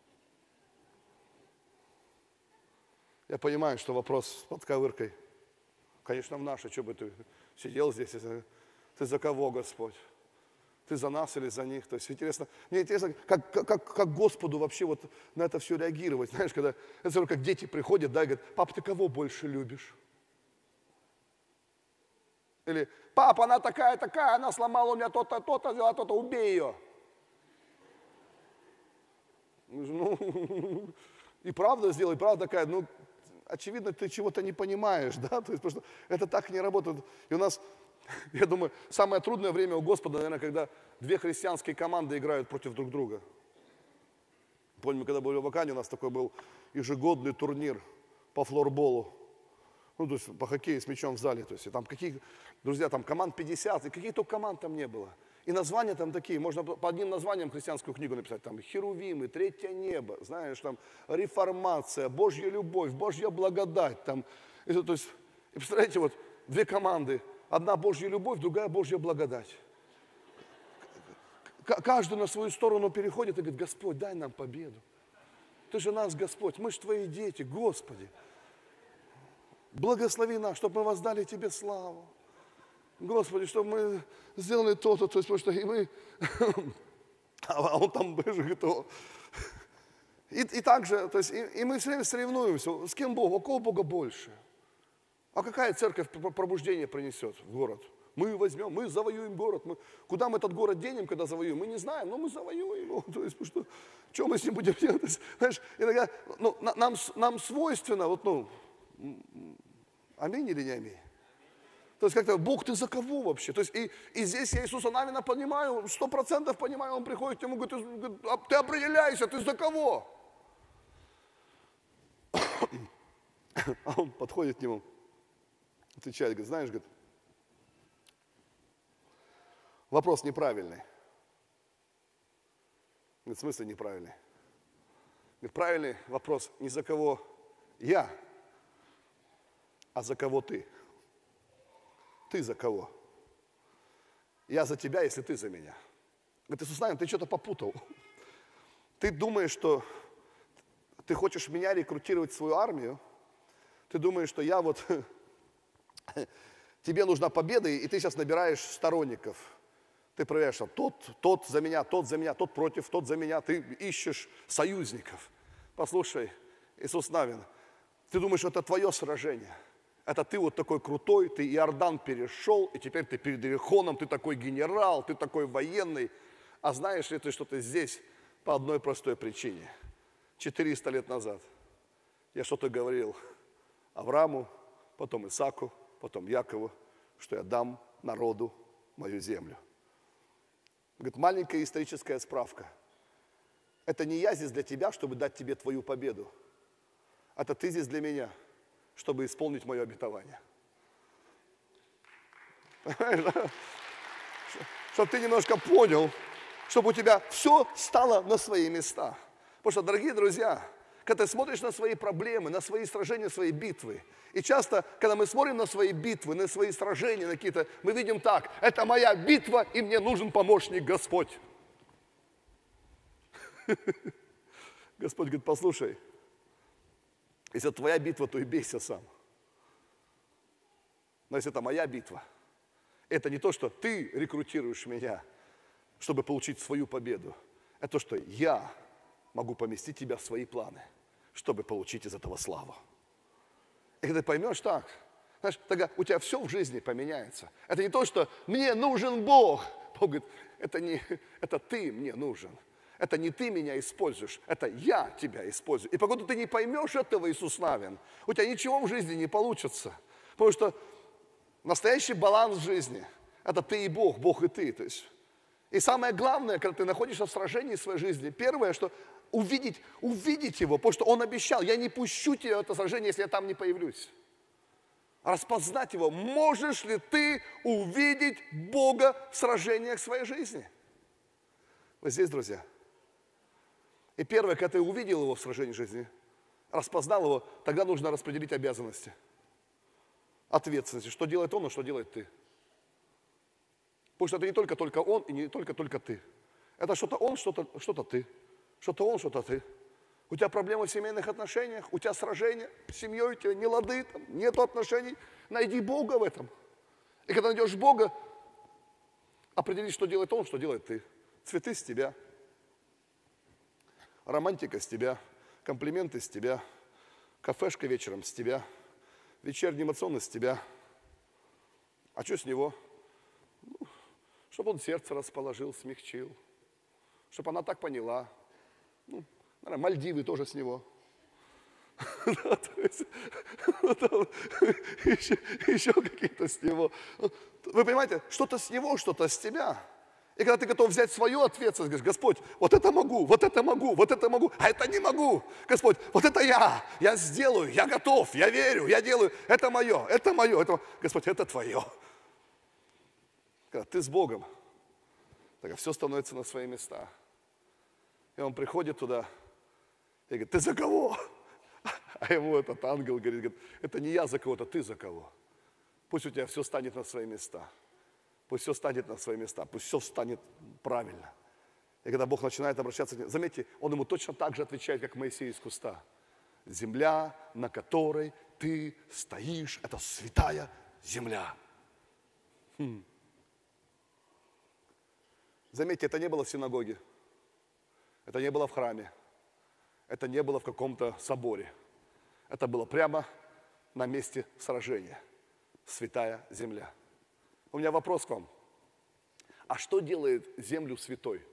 Я понимаю, что вопрос с подковыркой. Конечно, в нашей, что бы ты сидел здесь, ты за кого, Господь? Ты за нас или за них? То есть интересно, мне интересно, как, как, как Господу вообще вот на это все реагировать. Знаешь, когда, это как дети приходят, да, и говорят, пап, ты кого больше любишь? Или, папа, она такая, такая, она сломала у меня то-то, то-то, взяла то-то, убей ее. Ну, и правда сделай, правда такая, ну, очевидно, ты чего-то не понимаешь, да, то есть, потому что это так не работает. И у нас, я думаю, самое трудное время у Господа, наверное, когда две христианские команды играют против друг друга. Помню, когда были в Вакане, у нас такой был ежегодный турнир по флорболу. Ну, то есть по хоккею с мячом в зале. То есть, и там какие, друзья, там команд пятьдесят, и каких только команд там не было. И названия там такие, можно по одним названиям христианскую книгу написать, там Херувимы, Третье небо, знаешь, там Реформация, Божья любовь, Божья благодать. Там, это, то есть, и представляете, вот две команды, одна Божья любовь, другая Божья благодать. Каждый на свою сторону переходит и говорит, Господь, дай нам победу. Ты же нас, Господь, мы же твои дети, Господи. Благослови нас, чтобы мы воздали Тебе славу. Господи, чтобы мы сделали то-то, то есть, потому что и мы, а он там бежит, то. И, и так же, то есть, и, и мы все время соревнуемся, с кем Бог, у кого Бога больше. А какая церковь пробуждение принесет в город? Мы возьмем, мы завоюем город. Мы, куда мы этот город денем, когда завоюем? Мы не знаем, но мы завоюем его. То есть, что, что мы с ним будем делать? Есть, знаешь, иногда ну, нам, нам свойственно, вот, ну, аминь или не аминь? То есть как-то, Бог, ты за кого вообще? То есть и, и здесь я Иисуса Навина понимаю, сто процентов понимаю, он приходит к нему, говорит, ты определяйся, ты за кого? А он подходит к нему, отвечает, говорит, знаешь, говорит, вопрос неправильный. Говорит, в смысле неправильный? Говорит, правильный вопрос не за кого я, а за кого ты. Ты за кого? Я за тебя, если ты за меня. Говорит, Иисус Навин, ты что-то попутал. Ты думаешь, что ты хочешь меня рекрутировать в свою армию, ты думаешь, что я вот, тебе нужна победа, и ты сейчас набираешь сторонников. Ты проверяешь, что тот, тот за меня, тот за меня, тот против, тот за меня. Ты ищешь союзников. Послушай, Иисус Навин, ты думаешь, что это твое сражение. Это ты вот такой крутой, ты Иордан перешел, и теперь ты перед Иерихоном, ты такой генерал, ты такой военный. А знаешь ли ты, что ты здесь по одной простой причине? четыреста лет назад я что-то говорил Аврааму, потом Исааку, потом Якову, что я дам народу мою землю. Говорит, маленькая историческая справка. Это не я здесь для тебя, чтобы дать тебе твою победу. Это ты здесь для меня, чтобы исполнить мое обетование. Чтобы ты немножко понял, чтобы у тебя все стало на свои места. Потому что, дорогие друзья, когда ты смотришь на свои проблемы, на свои сражения, свои битвы, и часто, когда мы смотрим на свои битвы, на свои сражения, на какие-то, мы видим так, это моя битва, и мне нужен помощник Господь. Господь говорит, послушай, если это твоя битва, то и бейся сам. Но если это моя битва, это не то, что ты рекрутируешь меня, чтобы получить свою победу. Это то, что я могу поместить тебя в свои планы, чтобы получить из этого славу. И когда ты поймешь так, знаешь, тогда у тебя все в жизни поменяется. Это не то, что мне нужен Бог. Бог говорит, это, не, это ты мне нужен. Это не ты меня используешь, это я тебя использую. И пока ты не поймешь этого, Иисус Навин, у тебя ничего в жизни не получится. Потому что настоящий баланс в жизни – это ты и Бог, Бог и ты. То есть, и самое главное, когда ты находишься в сражении в своей жизни, первое, что увидеть, увидеть Его, потому что Он обещал, я не пущу тебя в это сражение, если я там не появлюсь. Распознать Его, можешь ли ты увидеть Бога в сражениях своей жизни? Вот здесь, друзья. И первое, когда ты увидел Его в сражении жизни, распознал Его, тогда нужно распределить обязанности, ответственности, что делает Он, а что делает ты. Потому что это не только только Он и не только только ты. Это что-то Он, что-то, что-то ты. Что-то Он, что-то ты. У тебя проблемы в семейных отношениях, у тебя сражения с семьей, у тебя не лады, там, нету отношений. Найди Бога в этом. И когда найдешь Бога, Определить, что делает он, что делает ты. Цветы с тебя, романтика с тебя, комплименты с тебя, кафешка вечером с тебя, вечерняя эмоционность с тебя. А что с него? Ну, чтобы он сердце расположил, смягчил, чтобы она так поняла. Ну, наверное, Мальдивы тоже с него. Еще какие-то с него. Вы понимаете, что-то с него, что-то с тебя. И когда ты готов взять свою ответственность, говоришь: Господь, вот это могу, вот это могу, вот это могу, а это не могу. Господь, вот это я, я сделаю, я готов, я верю, я делаю. Это мое, это мое, это... Господь, это твое. Когда ты с Богом, тогда все становится на свои места. И он приходит туда и говорит: ты за кого? А ему этот ангел говорит: это не я за кого-то, ты за кого. Пусть у тебя все станет на свои места. Пусть все станет на свои места, пусть все станет правильно. И когда Бог начинает обращаться к нему, заметьте, он ему точно так же отвечает, как Моисей из куста. Земля, на которой ты стоишь, это святая земля. Хм. Заметьте, это не было в синагоге, это не было в храме, это не было в каком-то соборе. Это было прямо на месте сражения. Святая земля. У меня вопрос к вам. А что делает землю святой?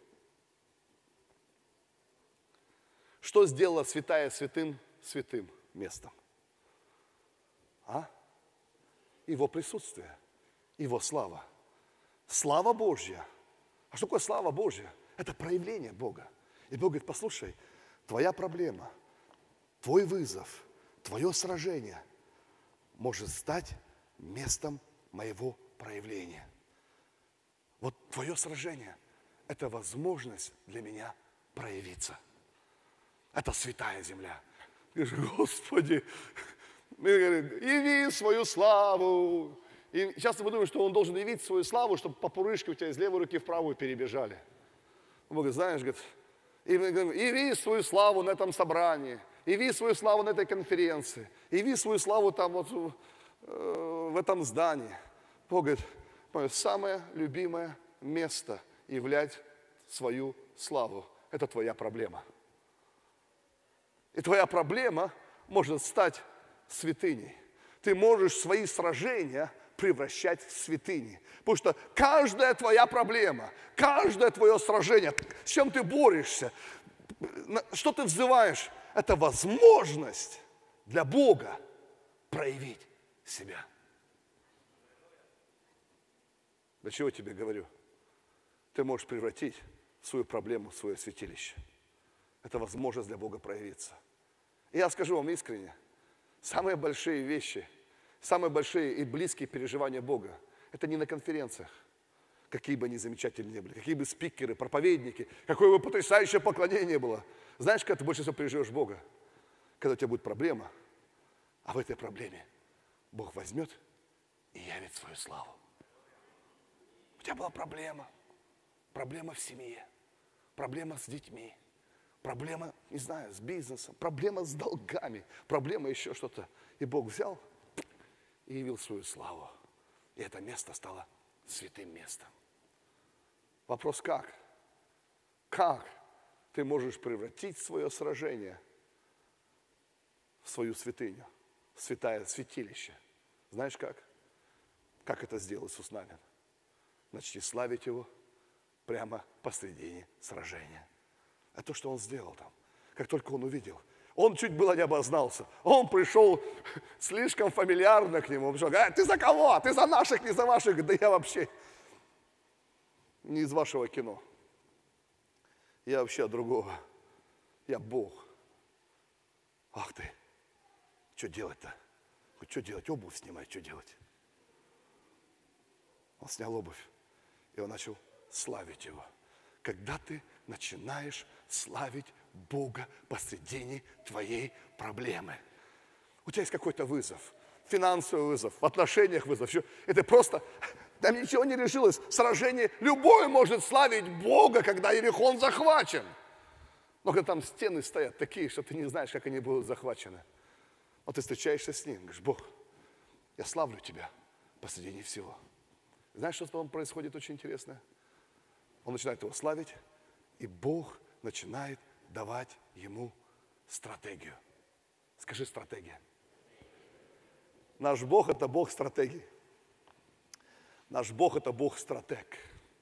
Что сделала святая святым святым местом? А? Его присутствие, его слава. Слава Божья. А что такое слава Божья? Это проявление Бога. И Бог говорит: послушай, твоя проблема, твой вызов, твое сражение может стать местом моего проявления. Вот твое сражение – это возможность для меня проявиться. Это святая земля. Ты говоришь: Господи, яви свою славу. И сейчас мы думаем, что он должен явить свою славу, чтобы попурышки у тебя из левой руки в правую перебежали. Он говорит: знаешь, говорит, яви свою славу на этом собрании, яви свою славу на этой конференции, яви свою славу там вот э, в этом здании. Бог говорит: самое любимое место являть свою славу – это твоя проблема. И твоя проблема может стать святыней. Ты можешь свои сражения превращать в святыни. Потому что каждая твоя проблема, каждое твое сражение, с чем ты борешься, что ты взываешь, это возможность для Бога проявить себя. Для чего я тебе говорю? Ты можешь превратить свою проблему в свое святилище. Это возможность для Бога проявиться. И я скажу вам искренне, самые большие вещи, самые большие и близкие переживания Бога, это не на конференциях, какие бы они замечательные ни были, какие бы спикеры, проповедники, какое бы потрясающее поклонение было. Знаешь, когда ты больше всего переживешь Бога? Когда у тебя будет проблема, а в этой проблеме Бог возьмет и явит свою славу. У тебя была проблема, проблема в семье, проблема с детьми, проблема, не знаю, с бизнесом, проблема с долгами, проблема еще что-то. И Бог взял и явил свою славу. И это место стало святым местом. Вопрос как? Как ты можешь превратить свое сражение в свою святыню, в святое святилище? Знаешь как? Как это сделал Иисус Навин? Начни славить Его прямо посредине сражения. Это то, что Он сделал там. Как только Он увидел. Он чуть было не обознался. Он пришел слишком фамильярно к нему. Он пришел: говорит: ты за кого? Ты за наших, не за ваших? Говорит: да я вообще не из вашего кино. Я вообще от другого. Я Бог. Ах ты. Что делать-то? Что делать? Обувь снимать, что делать? Он снял обувь. И он начал славить Его. Когда ты начинаешь славить Бога посредине твоей проблемы. У тебя есть какой-то вызов, финансовый вызов, в отношениях вызов. Все. Это просто, там ничего не решилось. Сражение, любой может славить Бога, когда Иерихон захвачен. Но когда там стены стоят такие, что ты не знаешь, как они будут захвачены. Но ты встречаешься с Ним, говоришь: Бог, я славлю Тебя посредине всего. Знаешь, что потом происходит очень интересное? Он начинает его славить, и Бог начинает давать ему стратегию. Скажи стратегия. Наш Бог – это Бог стратегии. Наш Бог – это Бог-стратег.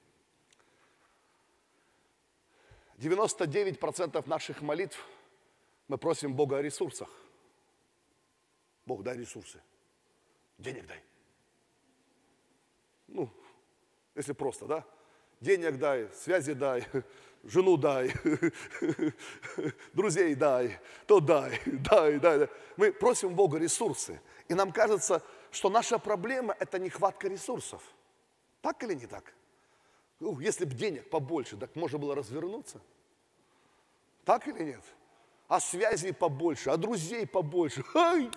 девяносто девять процентов наших молитв мы просим Бога о ресурсах. Бог, дай ресурсы. Денег дай. Ну, если просто, да? Денег дай, связи дай, жену дай, друзей дай, то дай, дай, дай, дай. Мы просим Бога ресурсы. И нам кажется, что наша проблема – это нехватка ресурсов. Так или не так? Ну, если бы денег побольше, так можно было развернуться. Так или нет? А связей побольше, а друзей побольше. Ай!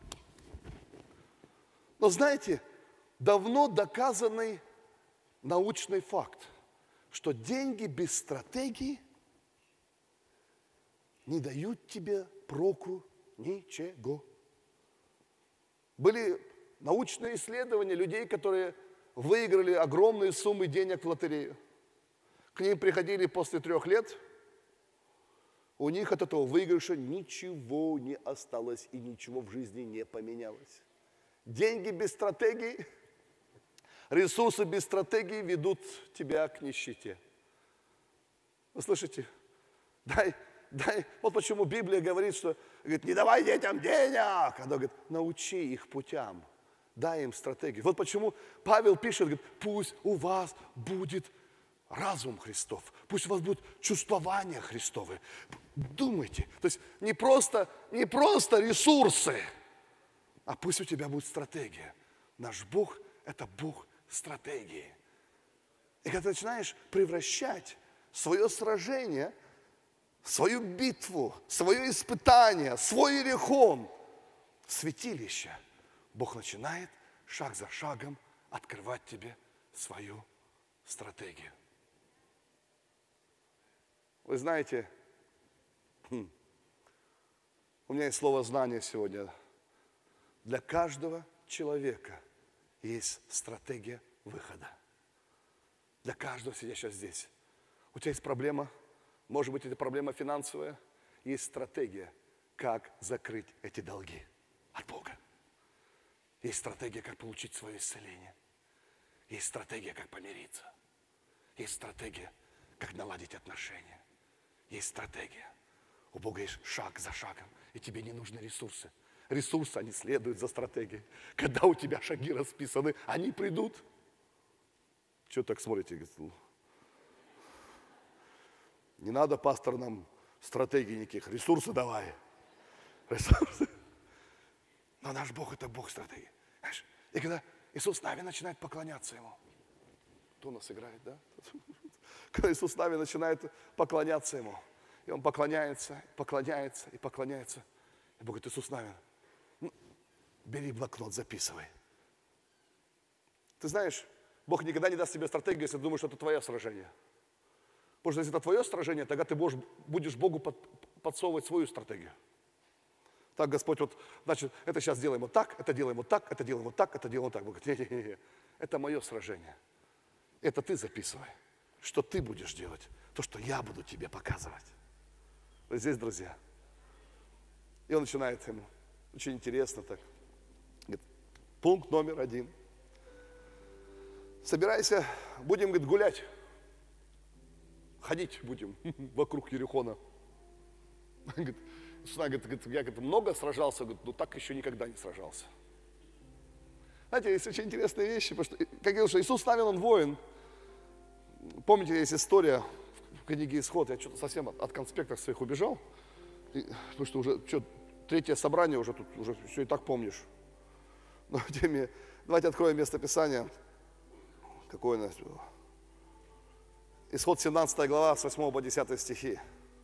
Но знаете, давно доказанный научный факт, что деньги без стратегии не дают тебе проку ничего. Были научные исследования людей, которые выиграли огромные суммы денег в лотерею. К ним приходили после трех лет, у них от этого выигрыша ничего не осталось и ничего в жизни не поменялось. Деньги без стратегии, ресурсы без стратегии ведут тебя к нищете. Вы слышите? Дай, дай. Вот почему Библия говорит, что говорит, не давай детям денег. Она говорит, научи их путям, дай им стратегию. Вот почему Павел пишет, говорит, пусть у вас будет разум Христов, пусть у вас будут чувствования Христовы. Думайте. То есть не просто, не просто ресурсы, а пусть у тебя будет стратегия. Наш Бог – это Бог стратегии. И когда ты начинаешь превращать свое сражение, свою битву, свое испытание, свой иерихон в святилище, Бог начинает шаг за шагом открывать тебе свою стратегию. Вы знаете, хм, у меня есть слово знание сегодня. Для каждого человека есть стратегия выхода. Для каждого сидящего здесь. У тебя есть проблема, может быть, это проблема финансовая, есть стратегия, как закрыть эти долги от Бога. Есть стратегия, как получить свое исцеление. Есть стратегия, как помириться. Есть стратегия, как наладить отношения. Есть стратегия. У Бога есть шаг за шагом, и тебе не нужны ресурсы. Ресурсы, они следуют за стратегией. Когда у тебя шаги расписаны, они придут. Чего так смотрите? Не надо, пастор, нам стратегий никаких. Ресурсы давай. Ресурсы. Но наш Бог – это Бог стратегии. Знаешь, и когда Иисус Навин начинает поклоняться Ему, кто у нас играет, да? Когда Иисус Навин начинает поклоняться Ему, и Он поклоняется, поклоняется и поклоняется. И Бог говорит, Иисус Навин, ну, бери блокнот, записывай. Ты знаешь, Бог никогда не даст тебе стратегию, если ты думаешь, что это твое сражение. Потому что если это твое сражение, тогда ты будешь, будешь Богу под, подсовывать свою стратегию. Так, Господь, вот, значит, это сейчас делаем вот так, это делаем вот так, это делаем вот так, это делаем вот так. Бог говорит, не-не-не, это мое сражение. Это ты записывай, что ты будешь делать, то, что я буду тебе показывать. Вот здесь, друзья. И он начинает ему, очень интересно так. Говорит, пункт номер один. Собирайся, будем, говорит, гулять. Ходить будем вокруг Иерихона. Говорит, говорит, я говорит, много сражался, говорит, но так еще никогда не сражался. Знаете, есть очень интересные вещи, потому что, как я говорил, что Иисус Навин, он воин. Помните, есть история в книге Исход, я что-то совсем от, от конспектов своих убежал, и, потому что уже что, третье собрание, уже тут уже все и так помнишь. Но теме, давайте откроем место Писания. Какое у нас было? Исход семнадцатая глава, с восьмого по десятый стихи.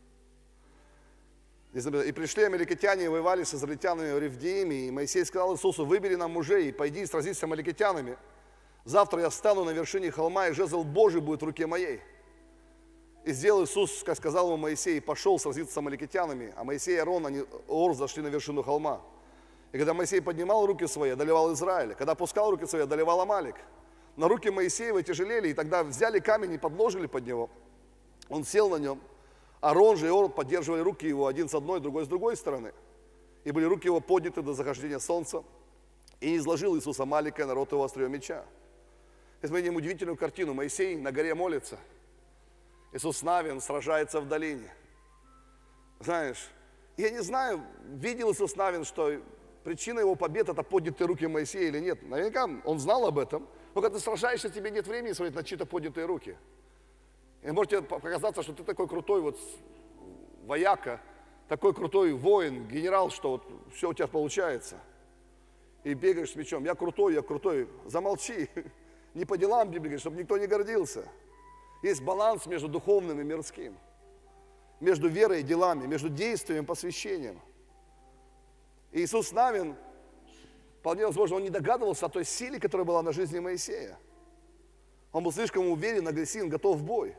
И пришли амаликитяне и воевали с израильтянами в Ревдеиме, и Моисей сказал Иисусу, выбери нам мужей и пойди и сразись с амаликитянами. Завтра я встану на вершине холма, и жезл Божий будет в руке моей. И сделал Иисус, как сказал ему Моисей, и пошел сразиться с амаликитянами, а Моисей и Аарон, они Ор, зашли на вершину холма. И когда Моисей поднимал руки свои, одолевал Израиль, когда опускал руки свои, одолевал Амалик. на руки Моисеева тяжелели, и тогда взяли камень и подложили под него. Он сел на нем. Аарон же и Ор поддерживали руки его, один с одной, другой с другой стороны. И были руки его подняты до захождения солнца. И не изложил Иисус Амалика, народ его острием меча. Здесь мы видим удивительную картину. Моисей на горе молится. Иисус Навин сражается в долине. Знаешь, я не знаю, видел Иисус Навин, что причина его побед – это поднятые руки Моисея или нет. Наверняка он знал об этом. Но когда ты сражаешься, тебе нет времени смотреть на чьи-то поднятые руки. И может тебе показаться, что ты такой крутой вот вояка, такой крутой воин, генерал, что вот все у тебя получается. И бегаешь с мечом. Я крутой, я крутой. Замолчи. Не по делам бегай, чтобы никто не гордился. Есть баланс между духовным и мирским. Между верой и делами, между действием и посвящением. И Иисус Навин, вполне возможно, он не догадывался о той силе, которая была на жизни Моисея. Он был слишком уверен, агрессивен, готов в бой.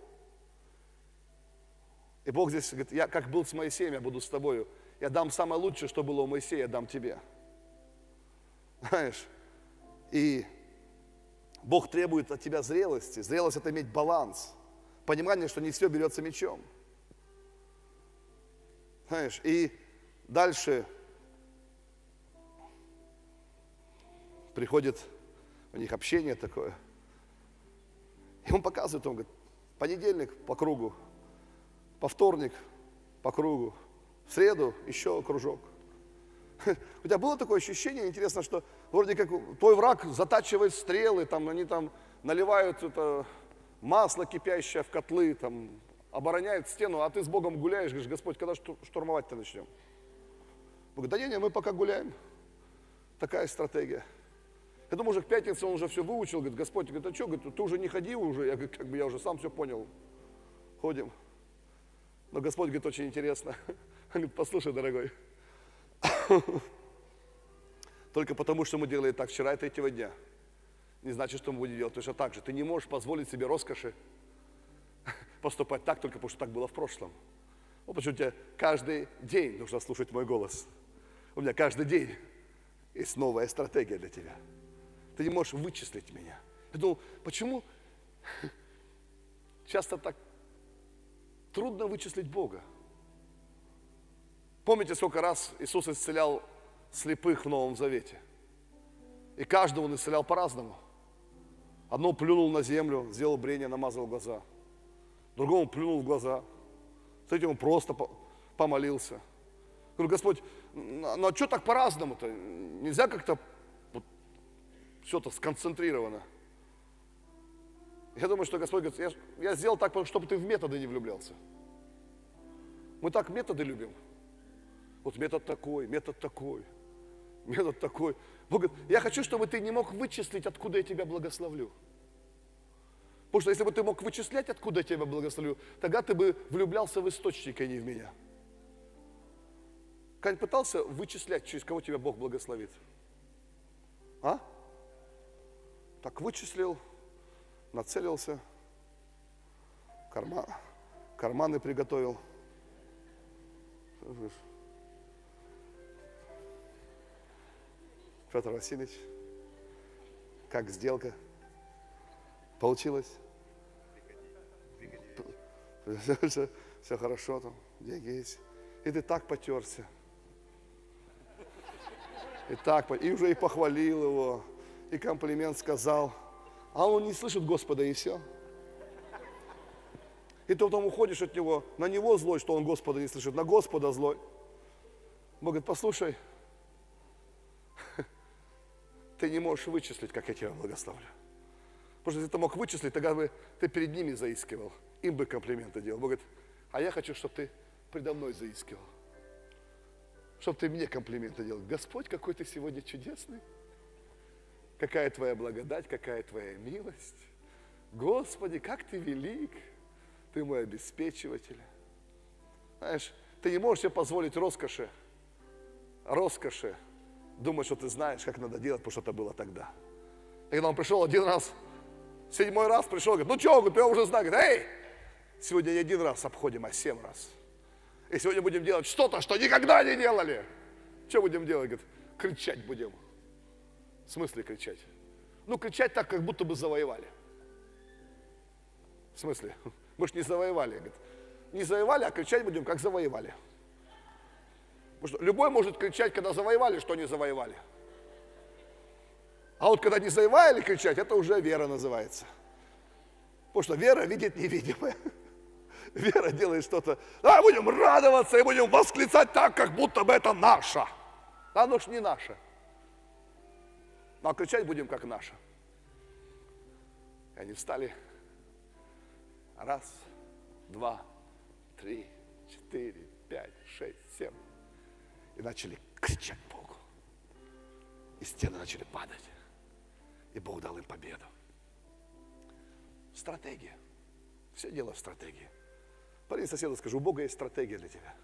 И Бог здесь говорит, я как был с Моисеем, я буду с тобою. Я дам самое лучшее, что было у Моисея, я дам тебе. Знаешь, и Бог требует от тебя зрелости. Зрелость – это иметь баланс. Понимание, что не все берется мечом. Знаешь, и дальше приходит у них общение такое. И он показывает, он говорит, понедельник по кругу, по вторник по кругу, в среду еще кружок. У тебя было такое ощущение, интересно, что вроде как твой враг затачивает стрелы, там, они там наливают это масло кипящее в котлы, там, обороняют стену, а ты с Богом гуляешь, говоришь, Господь, когда штурмовать-то начнем? Бог говорит, да не, не, мы пока гуляем. Такая стратегия. Я думаю, уже к пятнице он уже все выучил, говорит, Господь, говорит, а что, говорит, ты уже не ходи уже, я, говорит, как бы я уже сам все понял. Ходим. Но Господь говорит, очень интересно. Он говорит, послушай, дорогой, только потому, что мы делали так вчера и третьего дня, не значит, что мы будем делать точно так же. Ты не можешь позволить себе роскоши поступать так, только потому, что так было в прошлом. Вот почему тебе каждый день нужно слушать мой голос. У меня каждый день есть новая стратегия для тебя. Ты не можешь вычислить меня. Я думал, почему часто так трудно вычислить Бога? Помните, сколько раз Иисус исцелял слепых в Новом Завете? И каждого Он исцелял по-разному. Одного плюнул на землю, сделал брение, намазал глаза. Другому плюнул в глаза. Третьему просто помолился. Говорю, Господь, ну а что так по-разному-то? Нельзя как-то вот, все-то сконцентрировано. Я думаю, что Господь говорит, я, я сделал так, чтобы ты в методы не влюблялся. Мы так методы любим. Вот метод такой, метод такой, метод такой. Бог говорит, я хочу, чтобы ты не мог вычислить, откуда я тебя благословлю. Потому что если бы ты мог вычислять, откуда я тебя благословлю, тогда ты бы влюблялся в источник, а не в меня. Когда-нибудь пытался вычислять, через кого тебя Бог благословит? А? Так вычислил, нацелился, карман, карманы приготовил. Петр Васильевич, как сделка? Получилось? Все, все хорошо, там, деньги есть. И ты так потерся. И так, и уже и похвалил его, и комплимент сказал. А он не слышит Господа, и все. И ты потом уходишь от него, на него злой, что он Господа не слышит, на Господа злой. Бог говорит, послушай, ты не можешь вычислить, как я тебя благословлю. Потому что если ты мог вычислить, тогда бы ты перед ними заискивал, им бы комплименты делал. Бог говорит, а я хочу, чтобы ты предо мной заискивал. Чтобы ты мне комплименты делал. Господь, какой ты сегодня чудесный. Какая твоя благодать, какая твоя милость. Господи, как ты велик. Ты мой обеспечиватель. Знаешь, ты не можешь себе позволить роскоши. Роскоши. Думать, что ты знаешь, как надо делать, потому что это было тогда. И когда он пришел один раз, седьмой раз пришел, говорит, ну что, я уже знаю. Говорит, эй, сегодня не один раз обходим, а семь раз. И сегодня будем делать что-то, что никогда не делали. Что будем делать? Говорит, кричать будем. В смысле кричать? Ну, кричать так, как будто бы завоевали. В смысле? Мы же не завоевали. Говорит, не завоевали, а кричать будем, как завоевали. Потому что любой может кричать, когда завоевали, что не завоевали. А вот когда не завоевали кричать, это уже вера называется. Потому что вера видит невидимое. Вера делает что-то. Давай будем радоваться и будем восклицать так, как будто бы это наше. А оно ж не наше. А кричать будем, как наше. И они встали. Раз, два, три, четыре, пять, шесть, семь. И начали кричать Богу. И стены начали падать. И Бог дал им победу. Стратегия. Все дело в стратегии. Парень соседу скажу, у Бога есть стратегия для тебя.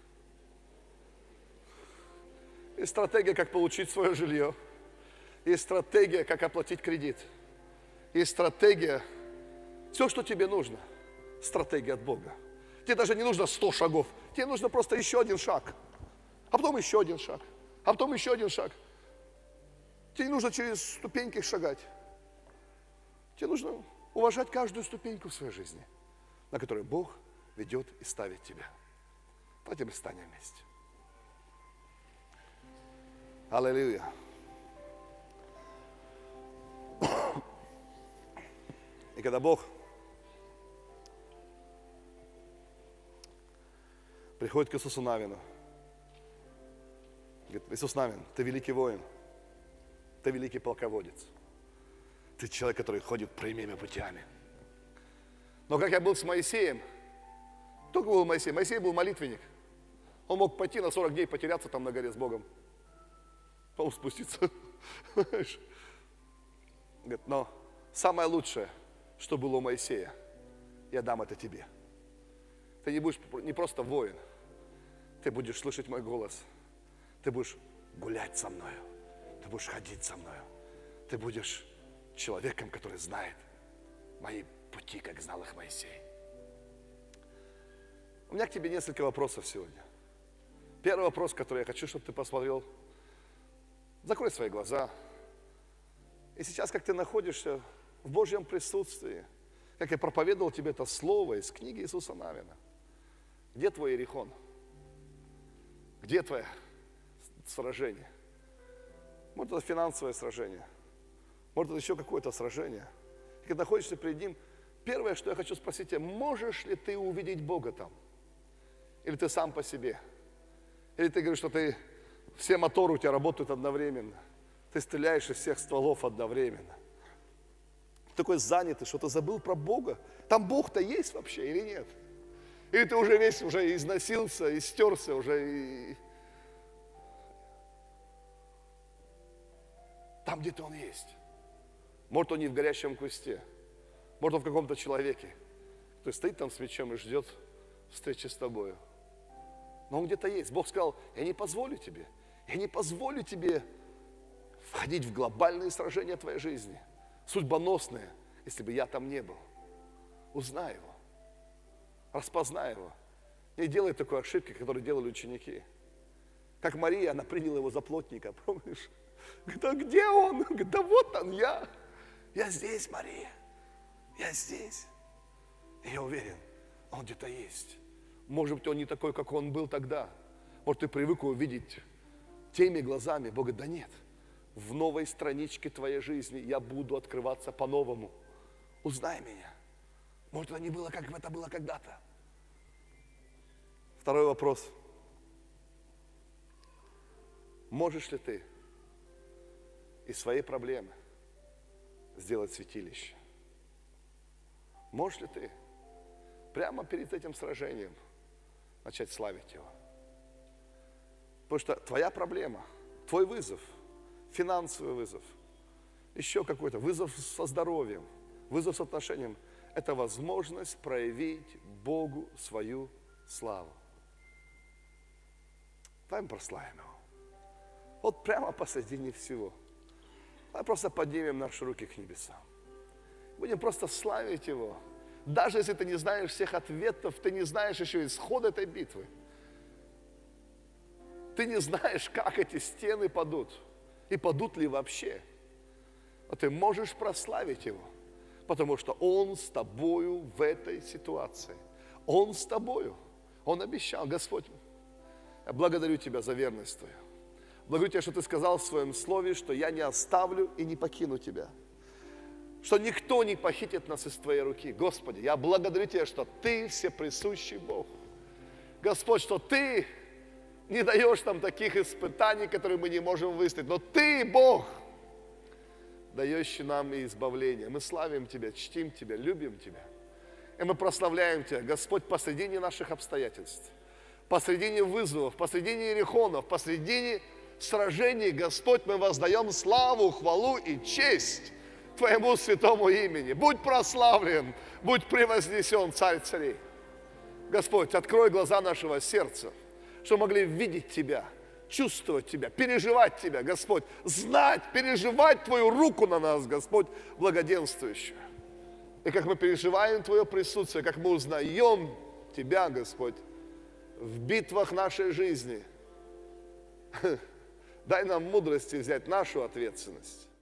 Есть стратегия, как получить свое жилье. Есть стратегия, как оплатить кредит. Есть стратегия, все, что тебе нужно. Стратегия от Бога. Тебе даже не нужно сто шагов. Тебе нужно просто еще один шаг. А потом еще один шаг. А потом еще один шаг. Тебе не нужно через ступеньки шагать. Тебе нужно уважать каждую ступеньку в своей жизни, на которой Бог ведет и ставит тебя. Давайте мы встанем вместе. Аллилуйя. И когда Бог приходит к Иисусу Навину, говорит, Иисус Навин, ты великий воин, ты великий полководец, ты человек, который ходит прямыми путями. Но как я был с Моисеем, только был Моисей, Моисей был молитвенник. Он мог пойти на сорок дней потеряться там на горе с Богом. Потом спуститься. Говорит, но самое лучшее, что было у Моисея, я дам это тебе. Ты не будешь не просто воин, ты будешь слышать мой голос. Ты будешь гулять со мною. Ты будешь ходить со мною. Ты будешь человеком, который знает мои пути, как знал их Моисей. У меня к тебе несколько вопросов сегодня. Первый вопрос, который я хочу, чтобы ты посмотрел. Закрой свои глаза. И сейчас, как ты находишься в Божьем присутствии, как я проповедовал тебе это слово из книги Иисуса Навина. Где твой Иерихон? Где твое сражение? Может, это финансовое сражение. Может, это еще какое-то сражение. И когда находишься перед Ним, первое, что я хочу спросить тебя, можешь ли ты увидеть Бога там? Или ты сам по себе? Или ты говоришь, что ты, все моторы у тебя работают одновременно. Ты стреляешь из всех стволов одновременно. Ты такой занятый, что ты забыл про Бога. Там Бог-то есть вообще или нет? Или ты уже весь уже износился, истерся уже. И... Там где-то Он есть. Может, Он не в горящем кусте. Может, Он в каком-то человеке, который стоит там с мечом и ждет встречи с тобою. Но Он где-то есть. Бог сказал, я не позволю тебе. Я не позволю тебе входить в глобальные сражения твоей жизни. Судьбоносные, если бы я там не был. Узнай Его. Распознай Его. Не делай такой ошибки, которую делали ученики. Как Мария, она приняла Его за плотника, помнишь? Говорит, а где Он? Говорит, да вот Он, я. Я здесь, Мария. Я здесь. И я уверен, Он где-то есть. Может быть, Он не такой, как Он был тогда. Может, ты привык его видеть теми глазами. Бог говорит, да нет. В новой страничке твоей жизни я буду открываться по-новому. Узнай меня. Может, это не было, как это было когда-то. Второй вопрос. Можешь ли ты из своей проблемы сделать святилище? Можешь ли ты прямо перед этим сражением начать славить Его? Потому что твоя проблема, твой вызов, финансовый вызов, еще какой-то вызов со здоровьем, вызов с отношением, это возможность проявить Богу свою славу. Давай мы прославим Его. Вот прямо посредине всего. Давай просто поднимем наши руки к небесам. Будем просто славить Его. Даже если ты не знаешь всех ответов, ты не знаешь еще исход этой битвы. Ты не знаешь, как эти стены падут. И падут ли вообще. Но ты можешь прославить Его, потому что Он с тобою в этой ситуации. Он с тобою. Он обещал: Господь, я благодарю Тебя за верность Твою. Благодарю Тебя, что Ты сказал в Своем Слове, что я не оставлю и не покину Тебя. Что никто не похитит нас из Твоей руки. Господи, я благодарю Тебя, что Ты всеприсущий Бог. Господь, что Ты не даешь нам таких испытаний, которые мы не можем выстоять. Но Ты, Бог, дающий нам и избавление. Мы славим Тебя, чтим Тебя, любим Тебя. И мы прославляем Тебя, Господь, посредине наших обстоятельств, посредине вызовов, посредине ерехонов, посредине сражений, Господь, мы воздаем славу, хвалу и честь Твоему святому имени. Будь прославлен, будь превознесен, Царь царей. Господь, открой глаза нашего сердца, чтобы могли видеть Тебя, чувствовать Тебя, переживать Тебя, Господь, знать, переживать Твою руку на нас, Господь, благоденствующую. И как мы переживаем Твое присутствие, как мы узнаем Тебя, Господь, в битвах нашей жизни, дай нам мудрости взять нашу ответственность